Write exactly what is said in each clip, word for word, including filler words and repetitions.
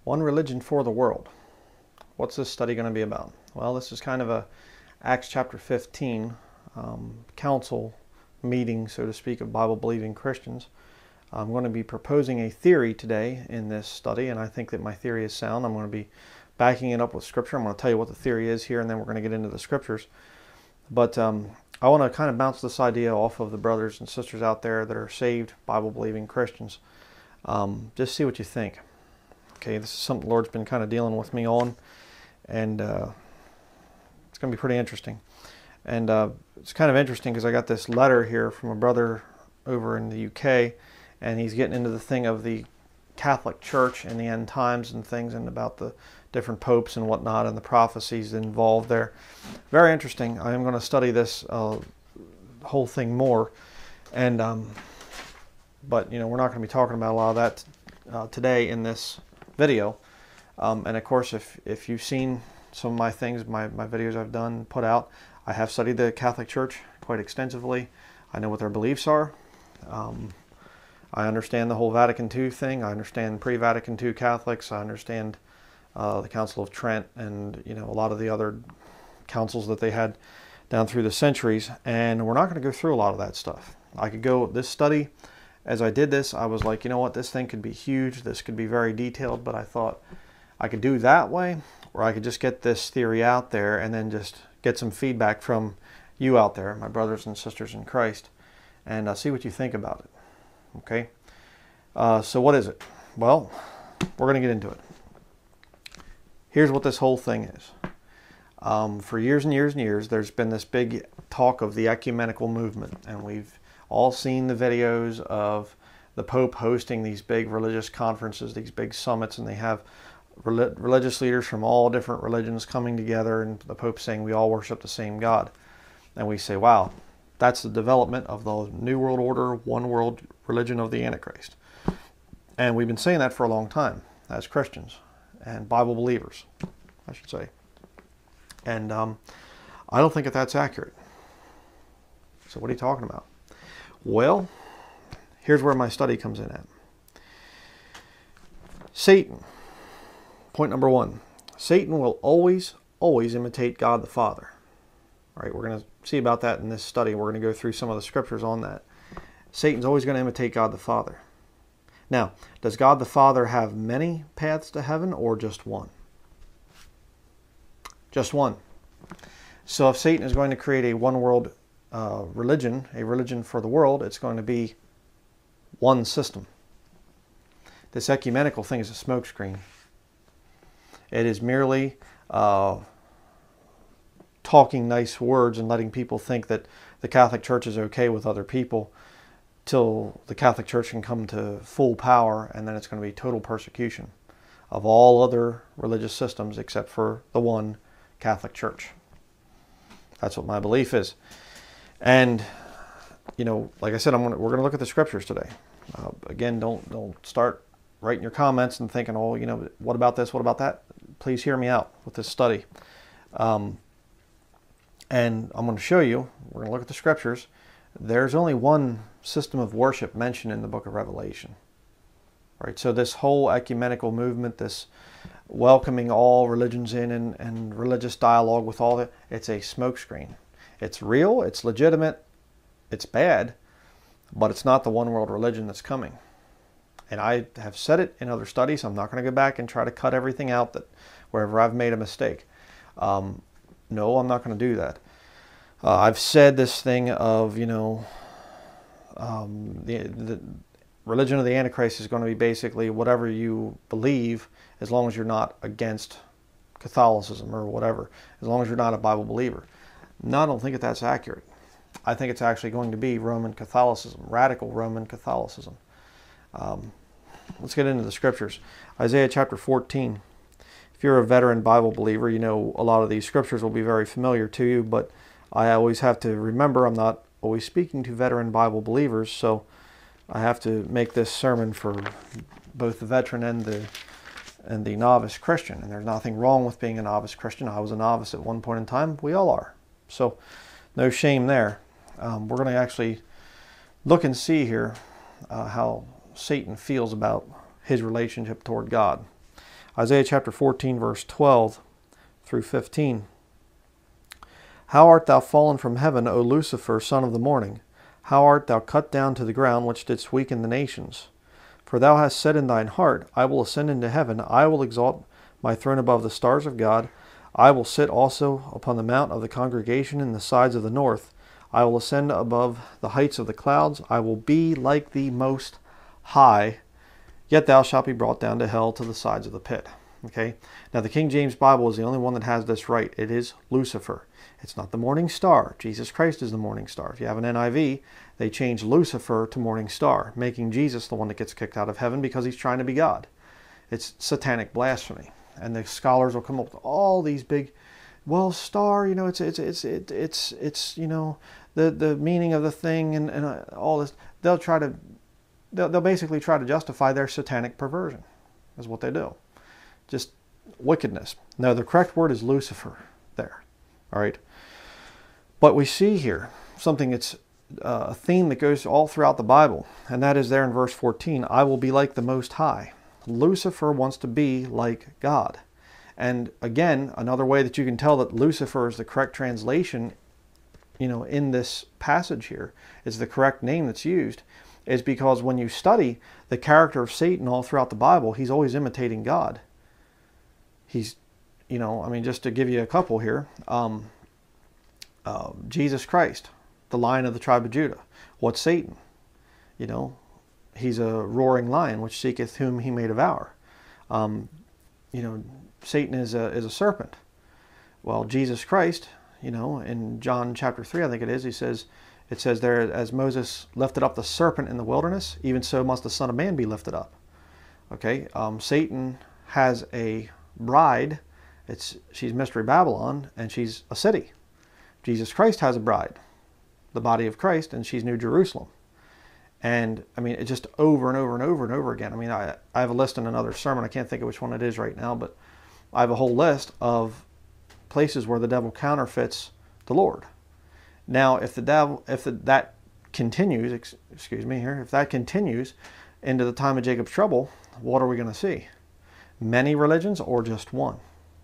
One religion for the world. What's this study going to be about? Well, this is kind of a Acts chapter fifteen um, council meeting, so to speak, of Bible-believing Christians. I'm going to be proposing a theory today in this study, and I think that my theory is sound. I'm going to be backing it up with Scripture. I'm going to tell you what the theory is here, and then we're going to get into the Scriptures. But um, I want to kind of bounce this idea off of the brothers and sisters out there that are saved, Bible-believing Christians. Um, just see what you think. Okay, this is something the Lord's been kind of dealing with me on, and uh, it's going to be pretty interesting. And uh, it's kind of interesting because I got this letter here from a brother over in the U K, and he's getting into the thing of the Catholic Church and the end times and things, and about the different popes and whatnot and the prophecies involved there. Very interesting. I am going to study this uh, whole thing more, and um, but you know, we're not going to be talking about a lot of that uh, today in this video. Um, and of course, if if you've seen some of my things, my, my videos I've done, put out, I have studied the Catholic Church quite extensively. I know what their beliefs are. Um, I understand the whole Vatican two thing. I understand pre-Vatican two Catholics. I understand uh, the Council of Trent and, you know, a lot of the other councils that they had down through the centuries. And we're not going to go through a lot of that stuff. I could go, this study, as I did this, I was like, you know what, this thing could be huge. This could be very detailed, but I thought I could do that way, or I could just get this theory out there and then just get some feedback from you out there, my brothers and sisters in Christ, and uh, see what you think about it. Okay? Uh, so what is it? Well, we're going to get into it. Here's what this whole thing is. Um, for years and years and years, there's been this big talk of the ecumenical movement, and we've all seen the videos of the Pope hosting these big religious conferences, these big summits, and they have religious leaders from all different religions coming together, and the Pope saying we all worship the same God. And we say, wow, that's the development of the New World Order, one world religion of the Antichrist. And we've been saying that for a long time as Christians and Bible believers, I should say. And um, I don't think that that's accurate. So what are you talking about? Well, here's where my study comes in at. Satan. Point number one. Satan will always, always imitate God the Father. All right, we're going to see about that in this study. We're going to go through some of the scriptures on that. Satan's always going to imitate God the Father. Now, does God the Father have many paths to heaven or just one? Just one. So if Satan is going to create a one world uh, religion, a religion for the world, it's going to be one system. This ecumenical thing is a smokescreen. It is merely uh, talking nice words and letting people think that the Catholic Church is okay with other people till the Catholic Church can come to full power, and then it's going to be total persecution of all other religious systems except for the one Catholic Church. That's what my belief is. And, you know, like I said, I'm gonna, we're going to look at the scriptures today. Uh, again, don't don't start writing your comments and thinking, oh, you know, what about this, what about that? Please hear me out with this study. Um, and I'm going to show you, we're going to look at the scriptures. There's only one system of worship mentioned in the book of Revelation. Right? So this whole ecumenical movement, this welcoming all religions in and, and religious dialogue with all that, it's a smokescreen. It's real, it's legitimate, it's bad, but it's not the one world religion that's coming. And I have said it in other studies. I'm not going to go back and try to cut everything out that wherever I've made a mistake. Um, no, I'm not going to do that. Uh, I've said this thing of, you know, um, the, the religion of the Antichrist is going to be basically whatever you believe, as long as you're not against Catholicism or whatever, as long as you're not a Bible believer. No, I don't think that that's accurate. I think it's actually going to be Roman Catholicism, radical Roman Catholicism. Um, let's get into the scriptures. Isaiah chapter fourteen. If you're a veteran Bible believer, you know a lot of these scriptures will be very familiar to you, but I always have to remember I'm not always speaking to veteran Bible believers, so I have to make this sermon for both the veteran and the and the novice Christian. And there's nothing wrong with being a novice Christian. I was a novice at one point in time. We all are. So no shame there. Um, we're going to actually look and see here uh, how Satan feels about his relationship toward God. Isaiah chapter fourteen, verse twelve through fifteen. How art thou fallen from heaven, O Lucifer, son of the morning? How art thou cut down to the ground, which didst weaken the nations? For thou hast said in thine heart, I will ascend into heaven, I will exalt my throne above the stars of God. I will sit also upon the mount of the congregation in the sides of the north. I will ascend above the heights of the clouds. I will be like the Most High. Yet thou shalt be brought down to hell, to the sides of the pit. Okay. Now the King James Bible is the only one that has this right. It is Lucifer. It's not the morning star. Jesus Christ is the morning star. If you have an N I V, they change Lucifer to morning star, making Jesus the one that gets kicked out of heaven because he's trying to be God. It's satanic blasphemy. And the scholars will come up with all these big, well, star, you know, it's it's it's it's it's, it's you know, the the meaning of the thing and, and all this. They'll try to they'll, they'll basically try to justify their satanic perversion. Is what they do. Just wickedness. No, the correct word is Lucifer there. All right. But we see here something that's uh, a theme that goes all throughout the Bible, and that is there in verse fourteen, I will be like the Most High. Lucifer wants to be like God. And again, another way that you can tell that Lucifer is the correct translation, you know, in this passage here, is the correct name that's used, is because when you study the character of Satan all throughout the Bible, he's always imitating God. He's, you know, I mean, just to give you a couple here, um, uh, Jesus Christ, the Lion of the tribe of Judah. What's Satan? You know, he's a roaring lion which seeketh whom he may devour. Um, you know, Satan is a, is a serpent. Well, Jesus Christ, you know, in John chapter three, I think it is, he says, it says there, as Moses lifted up the serpent in the wilderness, even so must the Son of Man be lifted up. Okay, um, Satan has a bride. It's she's Mystery Babylon, and she's a city. Jesus Christ has a bride, the body of Christ, and she's New Jerusalem. And I mean, it just over and over and over and over again. I mean, I, I have a list in another sermon. I can't think of which one it is right now, but I have a whole list of places where the devil counterfeits the Lord. Now, if the devil, if the, that continues, ex, excuse me here, if that continues into the time of Jacob's trouble, what are we going to see? Many religions or just one?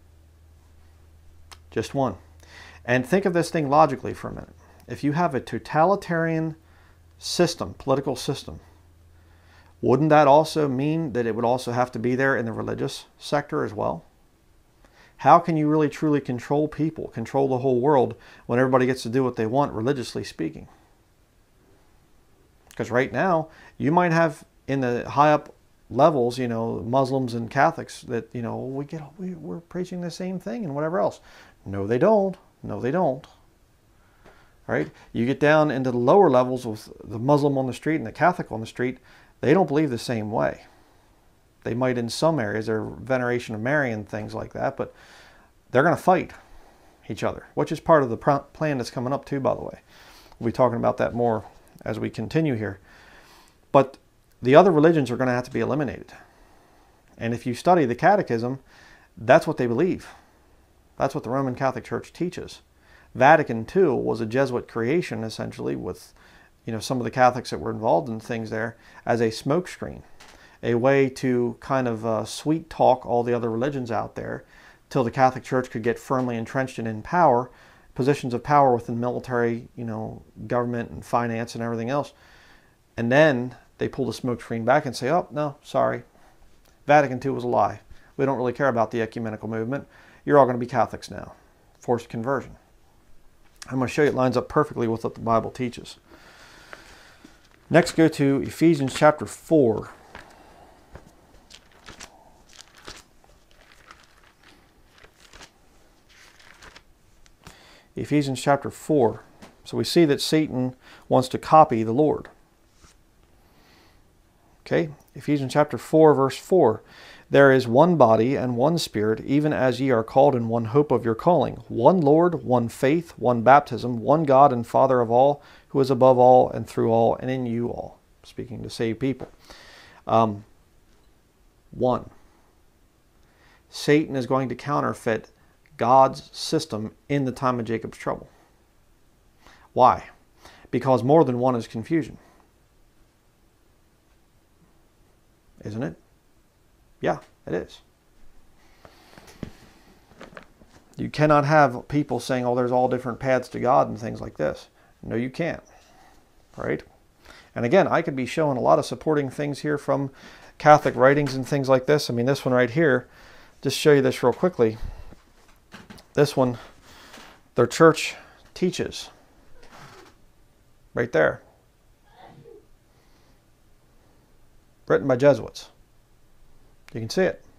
Just one. And think of this thing logically for a minute. If you have a totalitarian system, political system, wouldn't that also mean that it would also have to be there in the religious sector as well? How can you really truly control people, control the whole world, when everybody gets to do what they want, religiously speaking? Because right now, you might have in the high up levels, you know, Muslims and Catholics that, you know, we get, we, we're preaching the same thing and whatever else. No, they don't. No, they don't. All right? You get down into the lower levels with the Muslim on the street and the Catholic on the street, they don't believe the same way. They might in some areas, their veneration of Mary and things like that, but they're going to fight each other, which is part of the plan that's coming up too, by the way. We'll be talking about that more as we continue here. But the other religions are going to have to be eliminated. And if you study the Catechism, that's what they believe. That's what the Roman Catholic Church teaches. Vatican two was a Jesuit creation, essentially, with, you know, some of the Catholics that were involved in things there as a smokescreen. A way to kind of uh, sweet talk all the other religions out there till the Catholic Church could get firmly entrenched and in power, positions of power within military, you know, government and finance and everything else. And then they pull the smoke screen back and say, oh, no, sorry. Vatican two was a lie. We don't really care about the ecumenical movement. You're all going to be Catholics now. Forced conversion. I'm going to show you it lines up perfectly with what the Bible teaches. Next, go to Ephesians chapter four. Ephesians chapter four. So we see that Satan wants to copy the Lord. Okay, Ephesians chapter four, verse four. There is one body and one Spirit, even as ye are called in one hope of your calling. One Lord, one faith, one baptism, one God and Father of all, who is above all and through all and in you all. Speaking to save people. Um, one. Satan is going to counterfeit God's system in the time of Jacob's trouble. Why? Because more than one is confusion. Isn't it? Yeah, it is. You cannot have people saying, oh, there's all different paths to God and things like this. No, you can't. Right? And again, I could be showing a lot of supporting things here from Catholic writings and things like this. I mean, this one right here, just show you this real quickly. This one, their church teaches. Right there. Written by Jesuits. You can see it.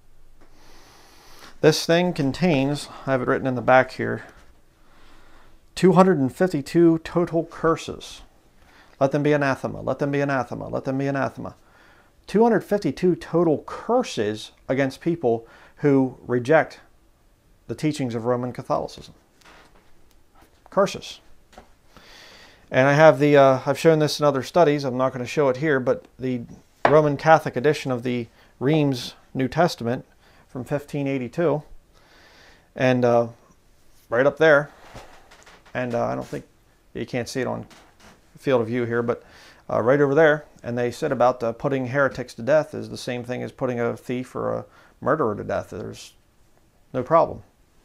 This thing contains, I have it written in the back here, two hundred fifty-two total curses. Let them be anathema, let them be anathema, let them be anathema. two hundred fifty-two total curses against people who reject the teachings of Roman Catholicism. Curses. And I have the, uh, I've shown this in other studies, I'm not going to show it here, but the Roman Catholic edition of the Reims New Testament from fifteen eighty-two, and uh, right up there, and uh, I don't think, you can't see it on field of view here, but uh, right over there, and they said about uh, putting heretics to death is the same thing as putting a thief or a murderer to death. There's no problem.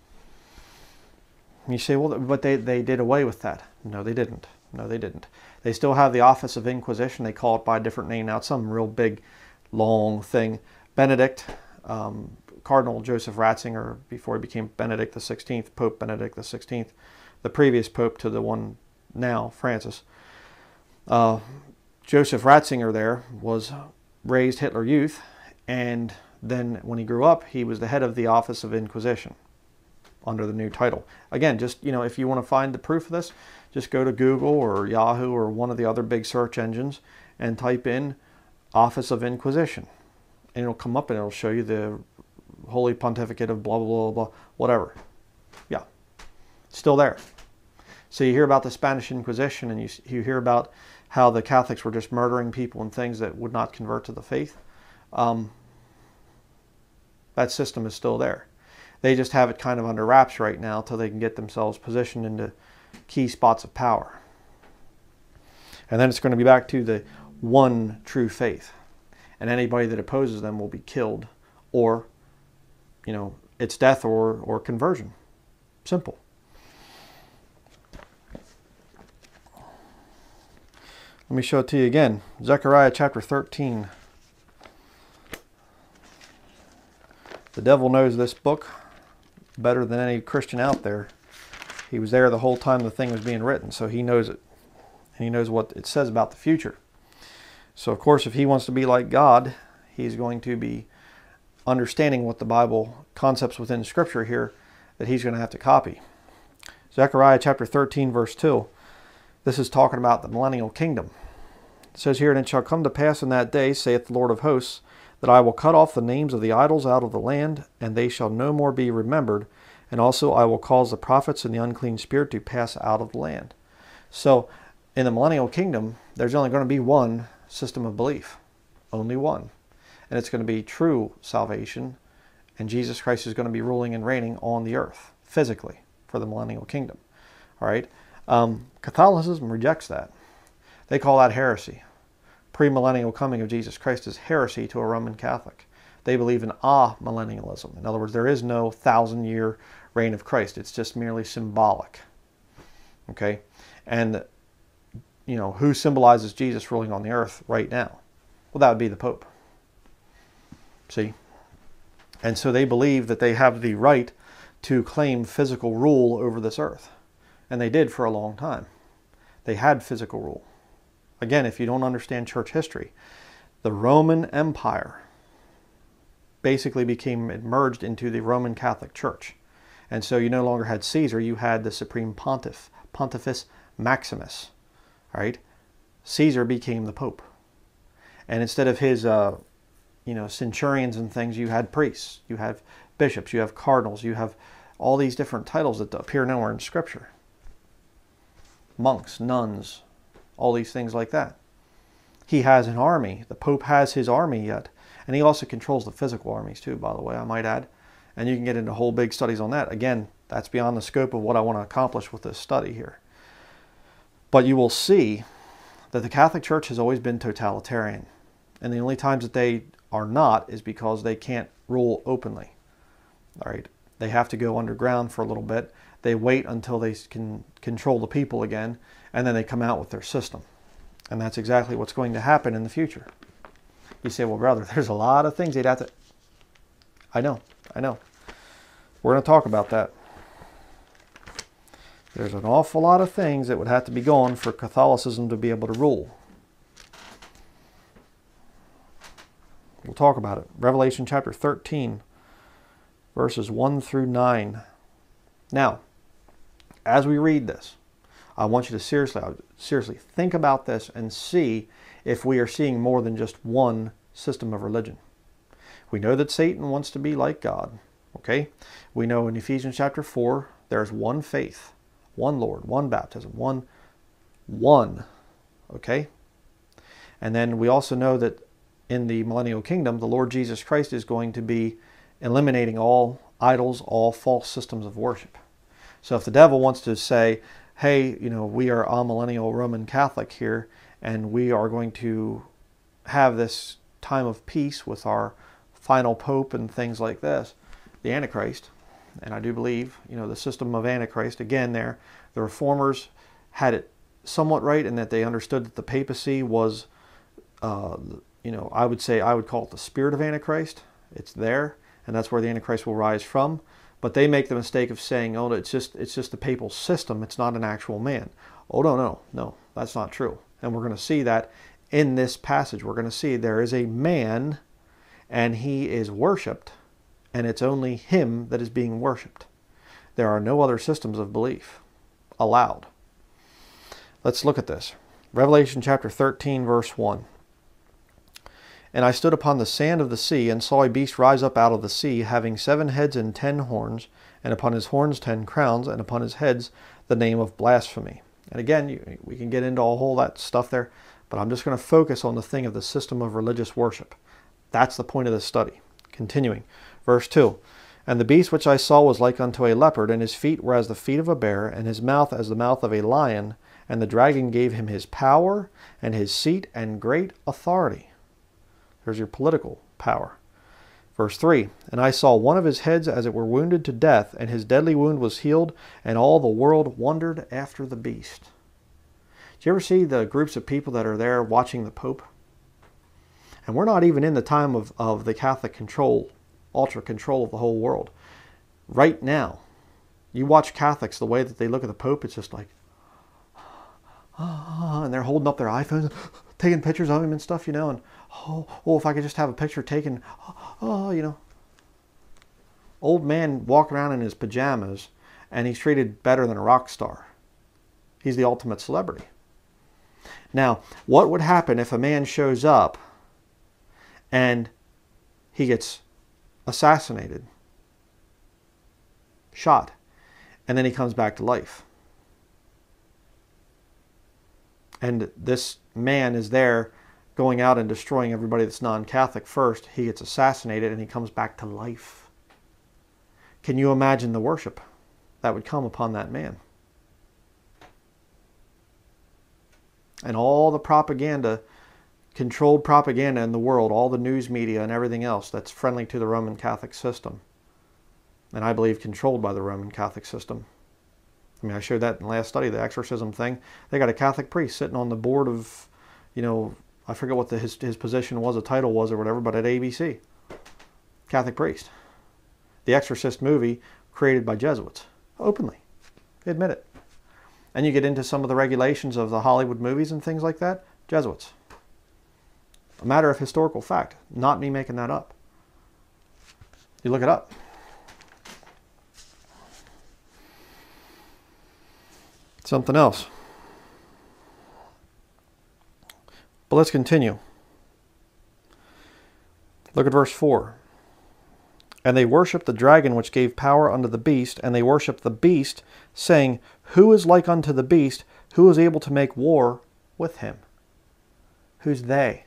You say, well, but they, they did away with that. No, they didn't. No, they didn't. They still have the Office of Inquisition. They call it by a different name now. It's some real big, long thing. Benedict, um, Cardinal Joseph Ratzinger, before he became Benedict the sixteenth, Pope Benedict the sixteenth, the previous Pope to the one now, Francis. Uh, Joseph Ratzinger there was raised Hitler Youth, and then when he grew up, he was the head of the Office of Inquisition under the new title. Again, just, you know, if you want to find the proof of this, just go to Google or Yahoo or one of the other big search engines and type in Office of Inquisition. And it'll come up and it'll show you the Holy Pontificate of blah, blah, blah, blah, whatever. Yeah, still there. So you hear about the Spanish Inquisition, and you, you hear about how the Catholics were just murdering people and things that would not convert to the faith. Um, that system is still there. They just have it kind of under wraps right now till they can get themselves positioned into key spots of power. And then it's going to be back to the one true faith. And anybody that opposes them will be killed, or, you know, it's death or, or conversion. Simple. Let me show it to you again. Zechariah chapter thirteen. The devil knows this book better than any Christian out there. He was there the whole time the thing was being written, so he knows it. And he knows what it says about the future. So, of course, if he wants to be like God, he's going to be understanding what the Bible concepts within Scripture here that he's going to have to copy. Zechariah chapter thirteen, verse two. This is talking about the millennial kingdom. It says here, and it shall come to pass in that day, saith the Lord of hosts, that I will cut off the names of the idols out of the land, and they shall no more be remembered. And also I will cause the prophets and the unclean spirit to pass out of the land. So, in the millennial kingdom, there's only going to be one system of belief. Only one. And it's going to be true salvation, and Jesus Christ is going to be ruling and reigning on the earth, physically, for the millennial kingdom. All right? Um, Catholicism rejects that. They call that heresy. Premillennial coming of Jesus Christ is heresy to a Roman Catholic. They believe in amillennialism. In other words, there is no thousand-year reign of Christ. It's just merely symbolic. Okay? And, you know, who symbolizes Jesus ruling on the earth right now? Well, that would be the Pope. See? And so they believe that they have the right to claim physical rule over this earth. And they did for a long time. They had physical rule. Again, if you don't understand church history, the Roman Empire basically became merged into the Roman Catholic Church. And so you no longer had Caesar, you had the Supreme Pontiff, Pontifex Maximus. All right? Caesar became the Pope. And instead of his, uh, you know, centurions and things, you had priests, you have bishops, you have cardinals, you have all these different titles that appear nowhere in Scripture. Monks, nuns, all these things like that. He has an army. The Pope has his army yet. And he also controls the physical armies too, by the way, I might add. And you can get into whole big studies on that. Again, that's beyond the scope of what I want to accomplish with this study here. But you will see that the Catholic Church has always been totalitarian. And the only times that they are not is because they can't rule openly. All right? They have to go underground for a little bit. They wait until they can control the people again, and then they come out with their system. And that's exactly what's going to happen in the future. You say, well, brother, there's a lot of things they'd have to... I know, I know. We're going to talk about that. There's an awful lot of things that would have to be gone for Catholicism to be able to rule. We'll talk about it. Revelation chapter thirteen, verses one through nine. Now, as we read this, I want you to seriously, seriously think about this and see if we are seeing more than just one system of religion. We know that Satan wants to be like God. Okay? We know in Ephesians chapter four, there's one faith, one Lord, one baptism, one, one. Okay? And then we also know that in the millennial kingdom, the Lord Jesus Christ is going to be eliminating all idols, all false systems of worship. So if the devil wants to say, hey, you know, we are amillennial Roman Catholic here, and we are going to have this time of peace with our final pope and things like this, the Antichrist, and I do believe, you know, the system of Antichrist, again there, the Reformers had it somewhat right in that they understood that the papacy was, uh, you know, I would say, I would call it the spirit of Antichrist. It's there, and that's where the Antichrist will rise from. But they make the mistake of saying, oh, it's just, it's just the papal system. It's not an actual man. Oh, no, no, no, that's not true. And we're going to see that in this passage. We're going to see there is a man, and he is worshipped, and it's only him that is being worshipped. There are no other systems of belief allowed. Let's look at this. Revelation chapter thirteen, verse one. And I stood upon the sand of the sea, and saw a beast rise up out of the sea, having seven heads and ten horns, and upon his horns ten crowns, and upon his heads the name of blasphemy. And again, you, we can get into all whole that stuff there, but I'm just going to focus on the thing of the system of religious worship. That's the point of this study. Continuing, verse two. And the beast which I saw was like unto a leopard, and his feet were as the feet of a bear, and his mouth as the mouth of a lion. And the dragon gave him his power, and his seat, and great authority. There's your political power. Verse three, and I saw one of his heads as it were wounded to death, and his deadly wound was healed, and all the world wondered after the beast. Do you ever see the groups of people that are there watching the Pope? And we're not even in the time of, of the Catholic control, ultra control of the whole world. Right now, you watch Catholics, the way that they look at the Pope, it's just like, oh, and they're holding up their iPhones, taking pictures of him and stuff, you know, and oh, oh, if I could just have a picture taken, oh, oh, you know. Old man walking around in his pajamas, and he's treated better than a rock star. He's the ultimate celebrity. Now, what would happen if a man shows up and he gets assassinated, shot, and then he comes back to life? And this man is there going out and destroying everybody that's non-Catholic first. He gets assassinated and he comes back to life. Can you imagine the worship that would come upon that man? And all the propaganda, controlled propaganda in the world, all the news media and everything else that's friendly to the Roman Catholic system. And I believe controlled by the Roman Catholic system. I mean, I showed that in the last study, the exorcism thing. They got a Catholic priest sitting on the board of, you know, I forget what the, his, his position was, the title was or whatever, but at A B C. Catholic priest. The Exorcist movie created by Jesuits. Openly. They admit it. And you get into some of the regulations of the Hollywood movies and things like that. Jesuits. A matter of historical fact. Not me making that up. You look it up. Something else. But let's continue. Look at verse four. And they worshipped the dragon which gave power unto the beast, and they worshipped the beast, saying, Who is like unto the beast? Who is able to make war with him? Who's they?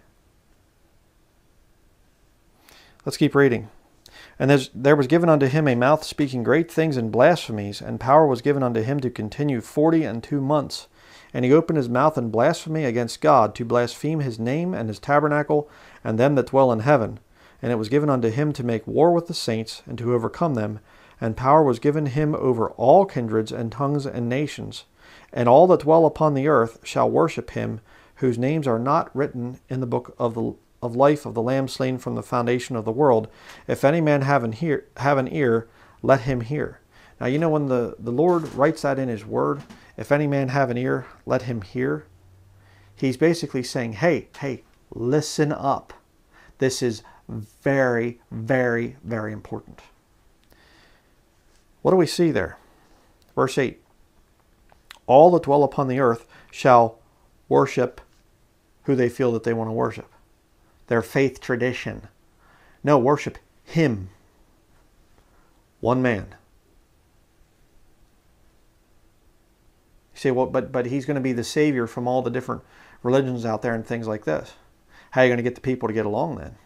Let's keep reading. And there was given unto him a mouth speaking great things and blasphemies, and power was given unto him to continue forty and two months. And he opened his mouth in blasphemy against God, to blaspheme his name and his tabernacle, and them that dwell in heaven. And it was given unto him to make war with the saints, and to overcome them. and power was given him over all kindreds and tongues and nations. And all that dwell upon the earth shall worship him, whose names are not written in the book of the of life of the Lamb slain from the foundation of the world. If any man have an ear, have an ear, let him hear. Now, you know, when the, the Lord writes that in his word, if any man have an ear, let him hear. He's basically saying, hey, hey, listen up. This is very, very, very important. What do we see there? Verse eight. All that dwell upon the earth shall worship who they feel that they want to worship. Their faith tradition. No, worship him. One man. You say, well, but, but he's going to be the savior from all the different religions out there and things like this. How are you going to get the people to get along then?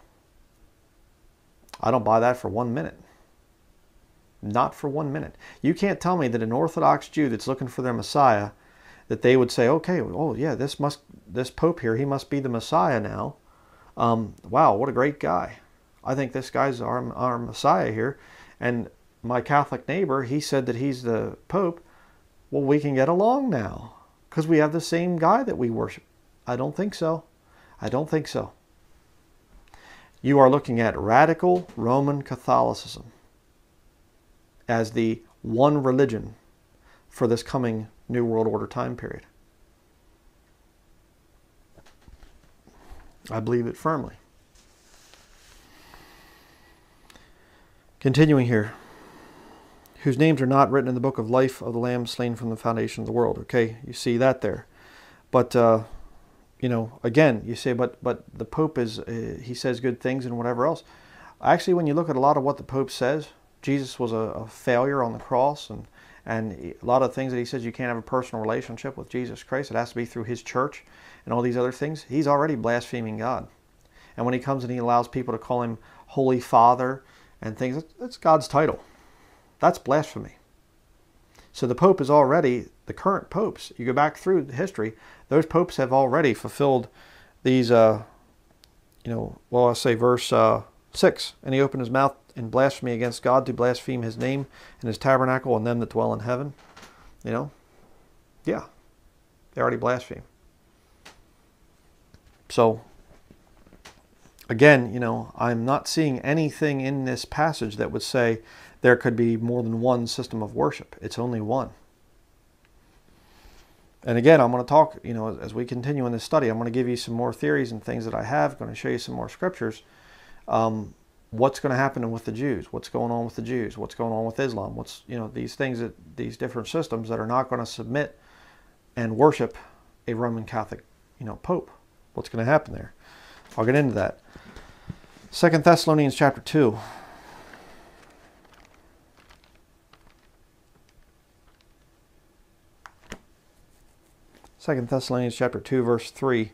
I don't buy that for one minute. Not for one minute. You can't tell me that an Orthodox Jew that's looking for their Messiah, that they would say, okay, oh yeah, this must, this Pope here, he must be the Messiah now. Um, wow, what a great guy. I think this guy's our, our Messiah here. And my Catholic neighbor, he said that he's the Pope. Well, we can get along now because we have the same guy that we worship. I don't think so. I don't think so. You are looking at radical Roman Catholicism as the one religion for this coming New World Order time period. I believe it firmly. Continuing here. Whose names are not written in the book of life of the Lamb slain from the foundation of the world. Okay, you see that there. But, uh, you know, again, you say, but but the Pope is, uh, he says good things and whatever else. Actually, when you look at a lot of what the Pope says, Jesus was a, a failure on the cross, and, and a lot of things that he says you can't have a personal relationship with Jesus Christ. It has to be through his church and all these other things. He's already blaspheming God. And when he comes and he allows people to call him Holy Father and things, that's God's title. That's blasphemy. So the Pope is already, the current popes, you go back through history, those popes have already fulfilled these, uh, you know, well, I'll say verse uh, six. And he opened his mouth in blasphemy against God to blaspheme his name and his tabernacle and them that dwell in heaven. You know, yeah, they already blaspheme. So, again, you know, I'm not seeing anything in this passage that would say there could be more than one system of worship. It's only one. And again, I'm going to talk, you know, as we continue in this study, I'm going to give you some more theories and things that I have. I'm going to show you some more scriptures. Um, what's going to happen with the Jews? What's going on with the Jews? What's going on with Islam? What's, you know, these things, that these different systems that are not going to submit and worship a Roman Catholic, you know, Pope. What's going to happen there? I'll get into that. Second Thessalonians chapter two. Second Thessalonians chapter two, verse three.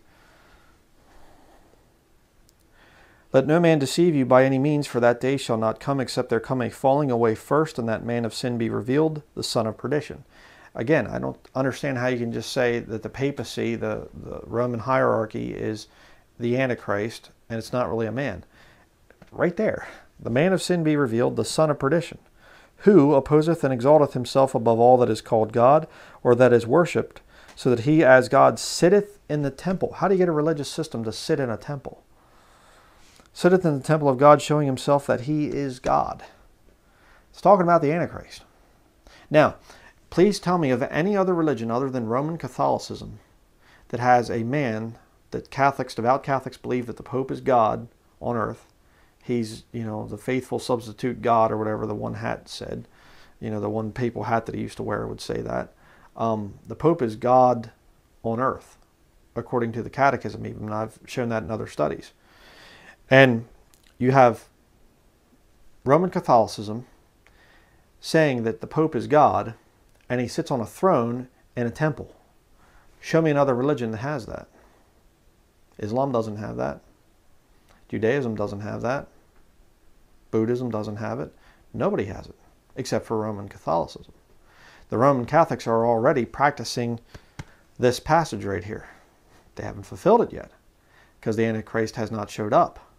Let no man deceive you by any means, for that day shall not come, except there come a falling away first, and that man of sin be revealed, the son of perdition. Again, I don't understand how you can just say that the papacy, the, the Roman hierarchy, is the Antichrist, and it's not really a man. Right there. The man of sin be revealed, the son of perdition, who opposeth and exalteth himself above all that is called God, or that is worshipped, so that he as God sitteth in the temple. How do you get a religious system to sit in a temple? Sitteth in the temple of God, showing himself that he is God. It's talking about the Antichrist. Now, please tell me of any other religion other than Roman Catholicism that has a man that Catholics, devout Catholics, believe that the Pope is God on earth. He's, you know, the faithful substitute God, or whatever the one hat said. You know, the one papal hat that he used to wear would say that. Um, the Pope is God on earth, according to the Catechism even. And I've shown that in other studies. And you have Roman Catholicism saying that the Pope is God, and he sits on a throne in a temple. Show me another religion that has that. Islam doesn't have that. Judaism doesn't have that. Buddhism doesn't have it. Nobody has it, except for Roman Catholicism. The Roman Catholics are already practicing this passage right here. They haven't fulfilled it yet, because the Antichrist has not showed up.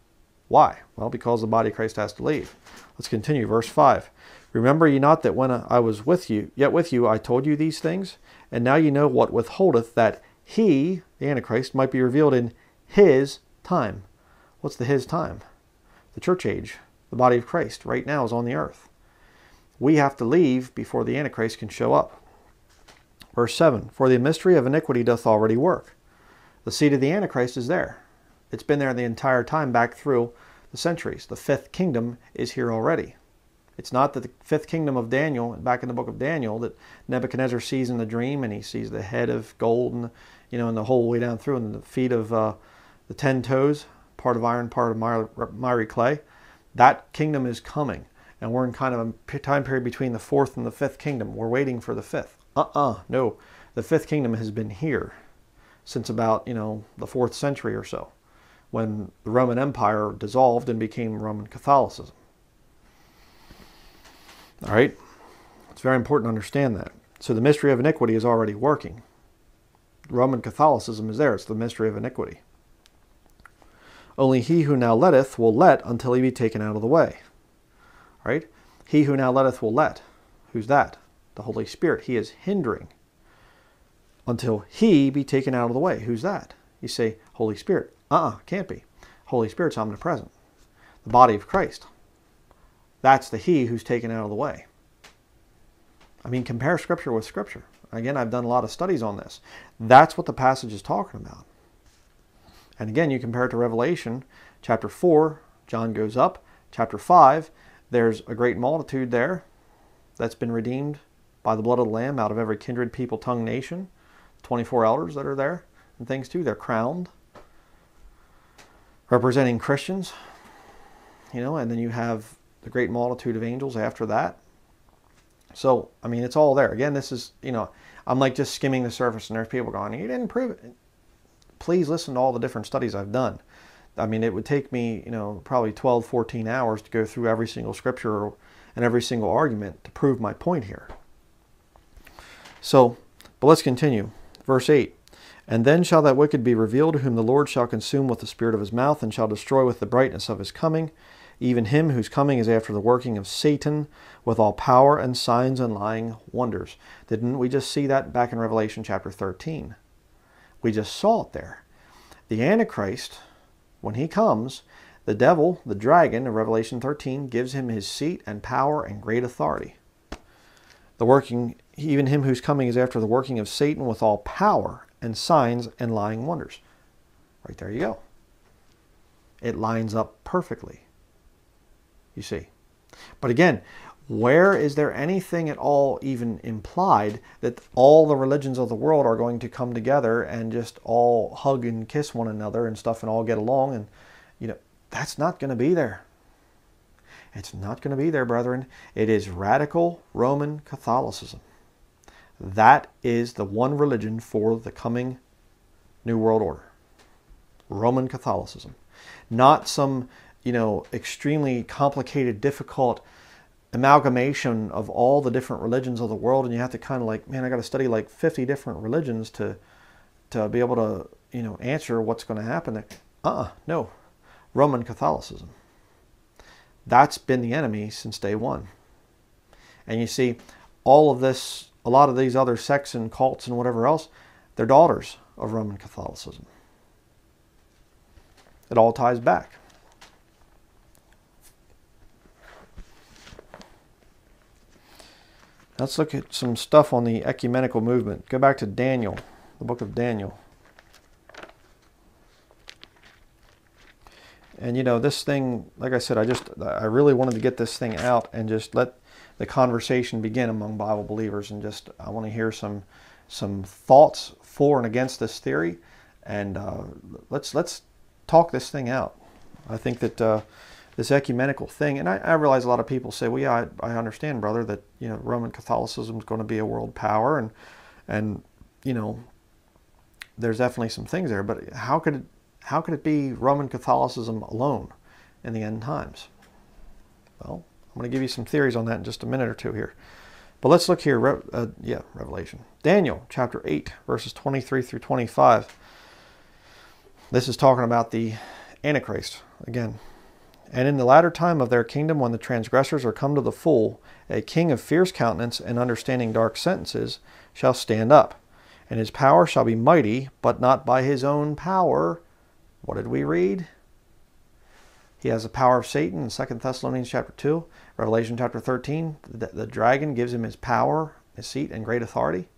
Why? Well, because the body of Christ has to leave. Let's continue. Verse five. Remember ye not that when I was with you, yet with you I told you these things? And now ye know what withholdeth, that he, the Antichrist, might be revealed in his time. What's the his time? The church age. The body of Christ right now is on the earth. We have to leave before the Antichrist can show up. Verse seven. For the mystery of iniquity doth already work. The seed of the Antichrist is there. It's been there the entire time back through the centuries. The fifth kingdom is here already. It's not that the fifth kingdom of Daniel, back in the book of Daniel, that Nebuchadnezzar sees in the dream, and he sees the head of gold, and you know, and the whole way down through, and the feet of uh, the ten toes, part of iron, part of miry, miry clay. That kingdom is coming, and we're in kind of a time period between the fourth and the fifth kingdom. We're waiting for the fifth. Uh-uh, no. The fifth kingdom has been here since about, you know, the fourth century or so, when the Roman Empire dissolved and became Roman Catholicism. All right? It's very important to understand that. So the mystery of iniquity is already working. Roman Catholicism is there. It's the mystery of iniquity. Only he who now letteth will let until he be taken out of the way. All right? He who now letteth will let. Who's that? The Holy Spirit. He is hindering until he be taken out of the way. Who's that? You say, Holy Spirit. Uh-uh, can't be. Holy Spirit's omnipresent. The body of Christ. That's the he who's taken out of the way. I mean, compare Scripture with Scripture. Again, I've done a lot of studies on this. That's what the passage is talking about. And again, you compare it to Revelation, chapter four, John goes up. Chapter five, there's a great multitude there that's been redeemed by the blood of the Lamb out of every kindred, people, tongue, nation. twenty-four elders that are there and things too. They're crowned, representing Christians. You know, and then you have the great multitude of angels after that. So, I mean, it's all there. Again, this is, you know, I'm like just skimming the surface, and there's people going, you didn't prove it. Please listen to all the different studies I've done. I mean, it would take me, you know, probably twelve, fourteen hours to go through every single scripture and every single argument to prove my point here. So, but let's continue. Verse eight. And then shall that wicked be revealed, whom the Lord shall consume with the spirit of his mouth, and shall destroy with the brightness of his coming, even him whose coming is after the working of Satan, with all power and signs and lying wonders. Didn't we just see that back in Revelation chapter thirteen? We just saw it there. The Antichrist, when he comes, the devil, the dragon of Revelation thirteen, gives him his seat and power and great authority. The working, even him whose coming is after the working of Satan, with all power and signs and lying wonders. Right there you go. It lines up perfectly. You see. But again, where is there anything at all even implied that all the religions of the world are going to come together and just all hug and kiss one another and stuff and all get along? And, you know, that's not going to be there. It's not going to be there, brethren. It is radical Roman Catholicism. That is the one religion for the coming New World Order. Roman Catholicism. Not some, you know, extremely complicated, difficult amalgamation of all the different religions of the world, and you have to kind of like, man, I got to study like fifty different religions to to be able to, you know, answer what's going to happen there. Uh-uh, no. Roman Catholicism. That's been the enemy since day one. And you see, all of this, a lot of these other sects and cults and whatever else, they're daughters of Roman Catholicism. It all ties back. Let's look at some stuff on the ecumenical movement. Go back to Daniel, the book of Daniel. And you know, this thing, like I said, I just, I really wanted to get this thing out and just let the conversation begin among Bible believers, and just, I want to hear some, some thoughts for and against this theory, and uh, let's, let's talk this thing out. I think that uh, this ecumenical thing, and I, I realize a lot of people say, well, yeah, I, I understand, brother, that, you know, Roman Catholicism is going to be a world power, and, and, you know, there's definitely some things there, but how could it, how could it be Roman Catholicism alone in the end times? Well, I'm going to give you some theories on that in just a minute or two here. But let's look here, Re uh, yeah, Revelation. Daniel chapter eight, verses twenty-three through twenty-five. This is talking about the Antichrist again. And in the latter time of their kingdom, when the transgressors are come to the full, a king of fierce countenance and understanding dark sentences shall stand up, and his power shall be mighty, but not by his own power. What did we read? He has the power of Satan in Second Thessalonians chapter two. Revelation chapter thirteen, the, the dragon gives him his power, his seat, and great authority.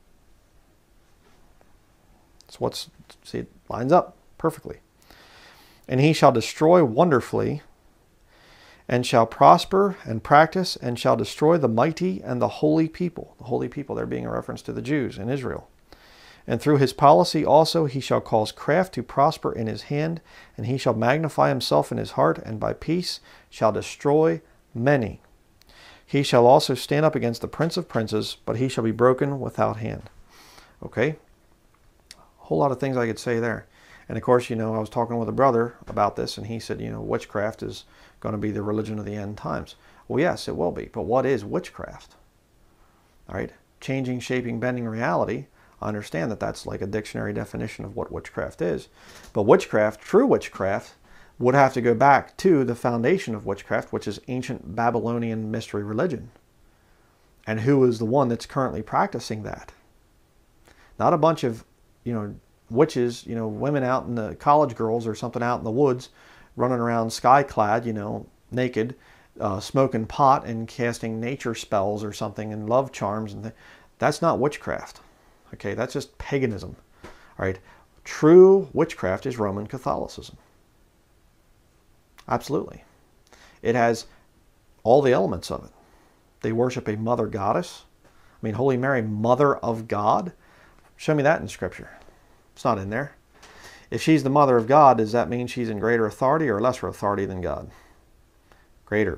It's what's, see, it lines up perfectly. And he shall destroy wonderfully, and shall prosper and practice, and shall destroy the mighty and the holy people. The holy people, there being a reference to the Jews in Israel. And through his policy also he shall cause craft to prosper in his hand, and he shall magnify himself in his heart, and by peace shall destroy many. He shall also stand up against the prince of princes, but he shall be broken without hand. Okay? A whole lot of things I could say there. And of course, you know, I was talking with a brother about this, and he said, you know, witchcraft is going to be the religion of the end times. Well, yes, it will be. But what is witchcraft? All right? Changing, shaping, bending reality. I understand that that's like a dictionary definition of what witchcraft is. But witchcraft, true witchcraft, would have to go back to the foundation of witchcraft, which is ancient Babylonian mystery religion. And who is the one that's currently practicing that? Not a bunch of, you know, witches, you know, women out in the, college girls or something out in the woods, running around sky-clad, you know, naked, uh, smoking pot and casting nature spells or something and love charms. And th that's not witchcraft. Okay, that's just paganism. All right, true witchcraft is Roman Catholicism. Absolutely. It has all the elements of it. They worship a mother goddess. I mean, Holy Mary, Mother of God. Show me that in Scripture. It's not in there. If she's the Mother of God, does that mean she's in greater authority or lesser authority than God? Greater.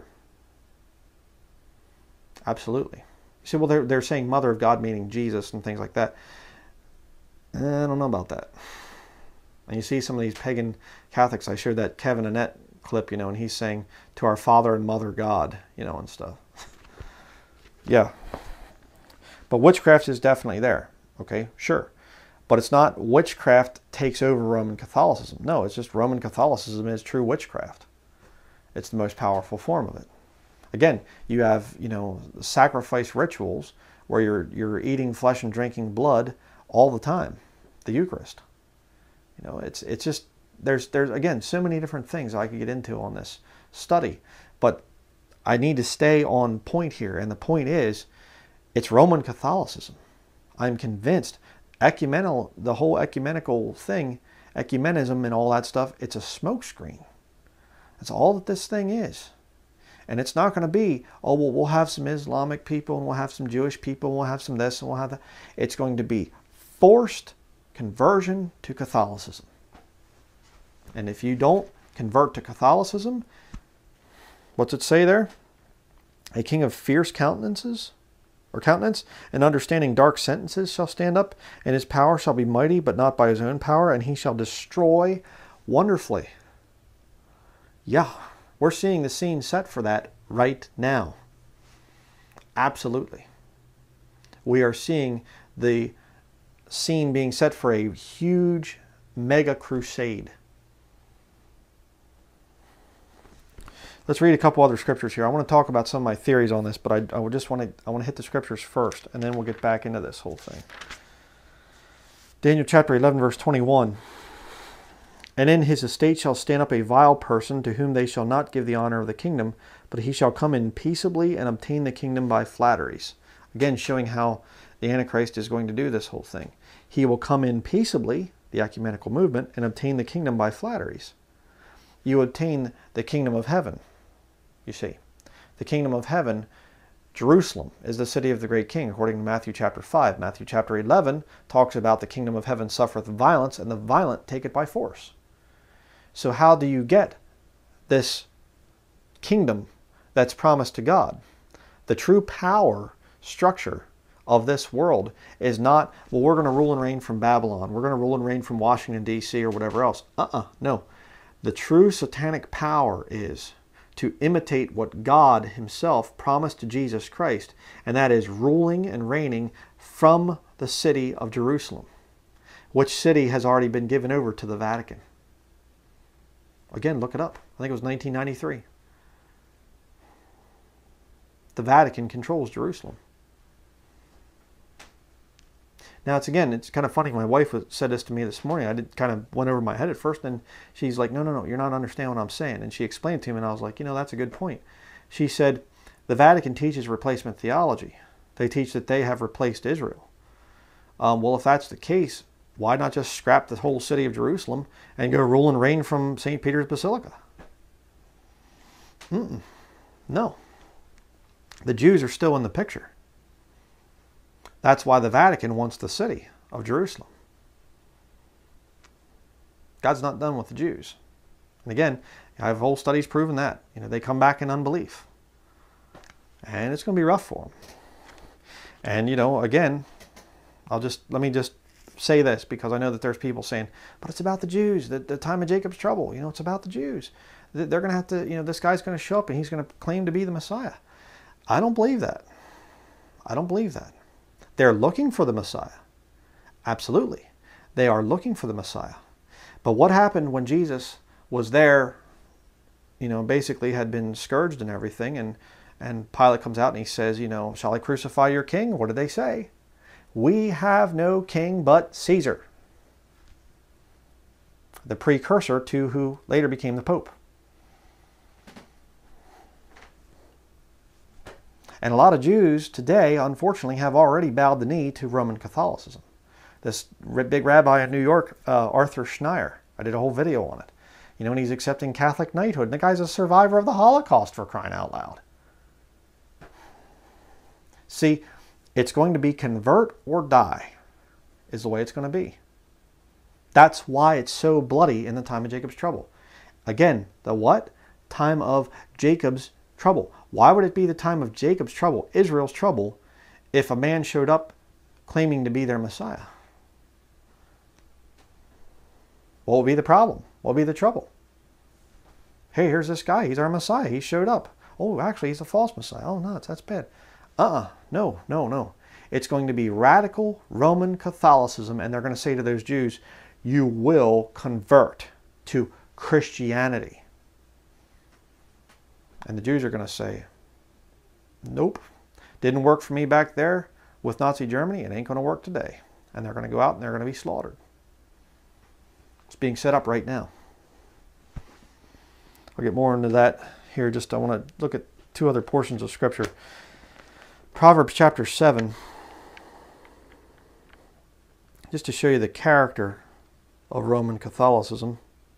Absolutely. You say, well, they're, they're saying Mother of God meaning Jesus and things like that. I don't know about that. And you see some of these pagan Catholics, I shared that Kevin Annett clip, you know, and he's saying, to our Father and Mother God, you know, and stuff. Yeah. But witchcraft is definitely there. Okay, sure. But it's not witchcraft takes over Roman Catholicism. No, it's just Roman Catholicism is true witchcraft. It's the most powerful form of it. Again, you have, you know, sacrifice rituals where you're, you're eating flesh and drinking blood all the time. The Eucharist. You know, it's, it's just, there's, there's, again, so many different things I could get into on this study. But I need to stay on point here. And the point is, it's Roman Catholicism. I'm convinced. Ecumenical, the whole ecumenical thing, ecumenism and all that stuff, it's a smokescreen. That's all that this thing is. And it's not going to be, oh, well, we'll have some Islamic people and we'll have some Jewish people and we'll have some this and we'll have that. It's going to be forced conversion to Catholicism. And if you don't convert to Catholicism, what's it say there? A king of fierce countenances, or countenance, and understanding dark sentences shall stand up, and his power shall be mighty, but not by his own power, and he shall destroy wonderfully. Yeah, we're seeing the scene set for that right now. Absolutely. We are seeing the scene being set for a huge mega crusade. Let's read a couple other scriptures here. I want to talk about some of my theories on this, but I, I would just want to I want to hit the scriptures first, and then we'll get back into this whole thing. Daniel chapter eleven, verse twenty-one. And in his estate shall stand up a vile person, to whom they shall not give the honor of the kingdom, but he shall come in peaceably and obtain the kingdom by flatteries. Again, showing how the Antichrist is going to do this whole thing. He will come in peaceably, the ecumenical movement, and obtain the kingdom by flatteries. You obtain the kingdom of heaven. You see, the kingdom of heaven, Jerusalem, is the city of the great king, according to Matthew chapter five. Matthew chapter eleven talks about the kingdom of heaven suffereth violence, and the violent take it by force. So how do you get this kingdom that's promised to God? The true power structure of this world is not, well, we're going to rule and reign from Babylon. We're going to rule and reign from Washington, D C or whatever else. Uh-uh, no. The true satanic power is to imitate what God himself promised to Jesus Christ, and that is ruling and reigning from the city of Jerusalem, which city has already been given over to the Vatican. Again, look it up. I think it was nineteen ninety-three. The Vatican controls Jerusalem. Now, it's again, it's kind of funny. My wife said this to me this morning. I did kind of went over my head at first, and she's like, no, no, no, you're not understanding what I'm saying. And she explained to me, and I was like, you know, that's a good point. She said, the Vatican teaches replacement theology. They teach that they have replaced Israel. Um, well, if that's the case, why not just scrap the whole city of Jerusalem and go rule and reign from Saint Peter's Basilica? Mm-mm. No. The Jews are still in the picture. That's why the Vatican wants the city of Jerusalem. God's not done with the Jews. And again, I have whole studies proving that. You know, they come back in unbelief. And it's going to be rough for them. And, you know, again, I'll just, let me just say this, because I know that there's people saying, but it's about the Jews, the, the time of Jacob's trouble. You know, it's about the Jews. They're going to have to, you know, this guy's going to show up and he's going to claim to be the Messiah. I don't believe that. I don't believe that. They're looking for the Messiah. Absolutely. They are looking for the Messiah. But what happened when Jesus was there, you know, basically had been scourged and everything, and, and Pilate comes out and he says, you know, shall I crucify your king? What did they say? We have no king but Caesar. The precursor to who later became the Pope. And a lot of Jews today, unfortunately, have already bowed the knee to Roman Catholicism. This big rabbi in New York, uh, Arthur Schneier, I did a whole video on it. You know, and he's accepting Catholic knighthood. And the guy's a survivor of the Holocaust, for crying out loud. See, it's going to be convert or die, is the way it's going to be. That's why it's so bloody in the time of Jacob's trouble. Again, the what? Time of Jacob's trouble. Why would it be the time of Jacob's trouble, Israel's trouble, if a man showed up claiming to be their Messiah? What would be the problem? What would be the trouble? Hey, here's this guy. He's our Messiah. He showed up. Oh, actually, he's a false Messiah. Oh, no, that's bad. Uh-uh. No, no, no. It's going to be radical Roman Catholicism, and they're going to say to those Jews, you will convert to Christianity. And the Jews are going to say, nope, didn't work for me back there with Nazi Germany. It ain't going to work today. And they're going to go out and they're going to be slaughtered. It's being set up right now. I'll get more into that here. Just I want to look at two other portions of Scripture. Proverbs chapter seven. Just to show you the character of Roman Catholicism.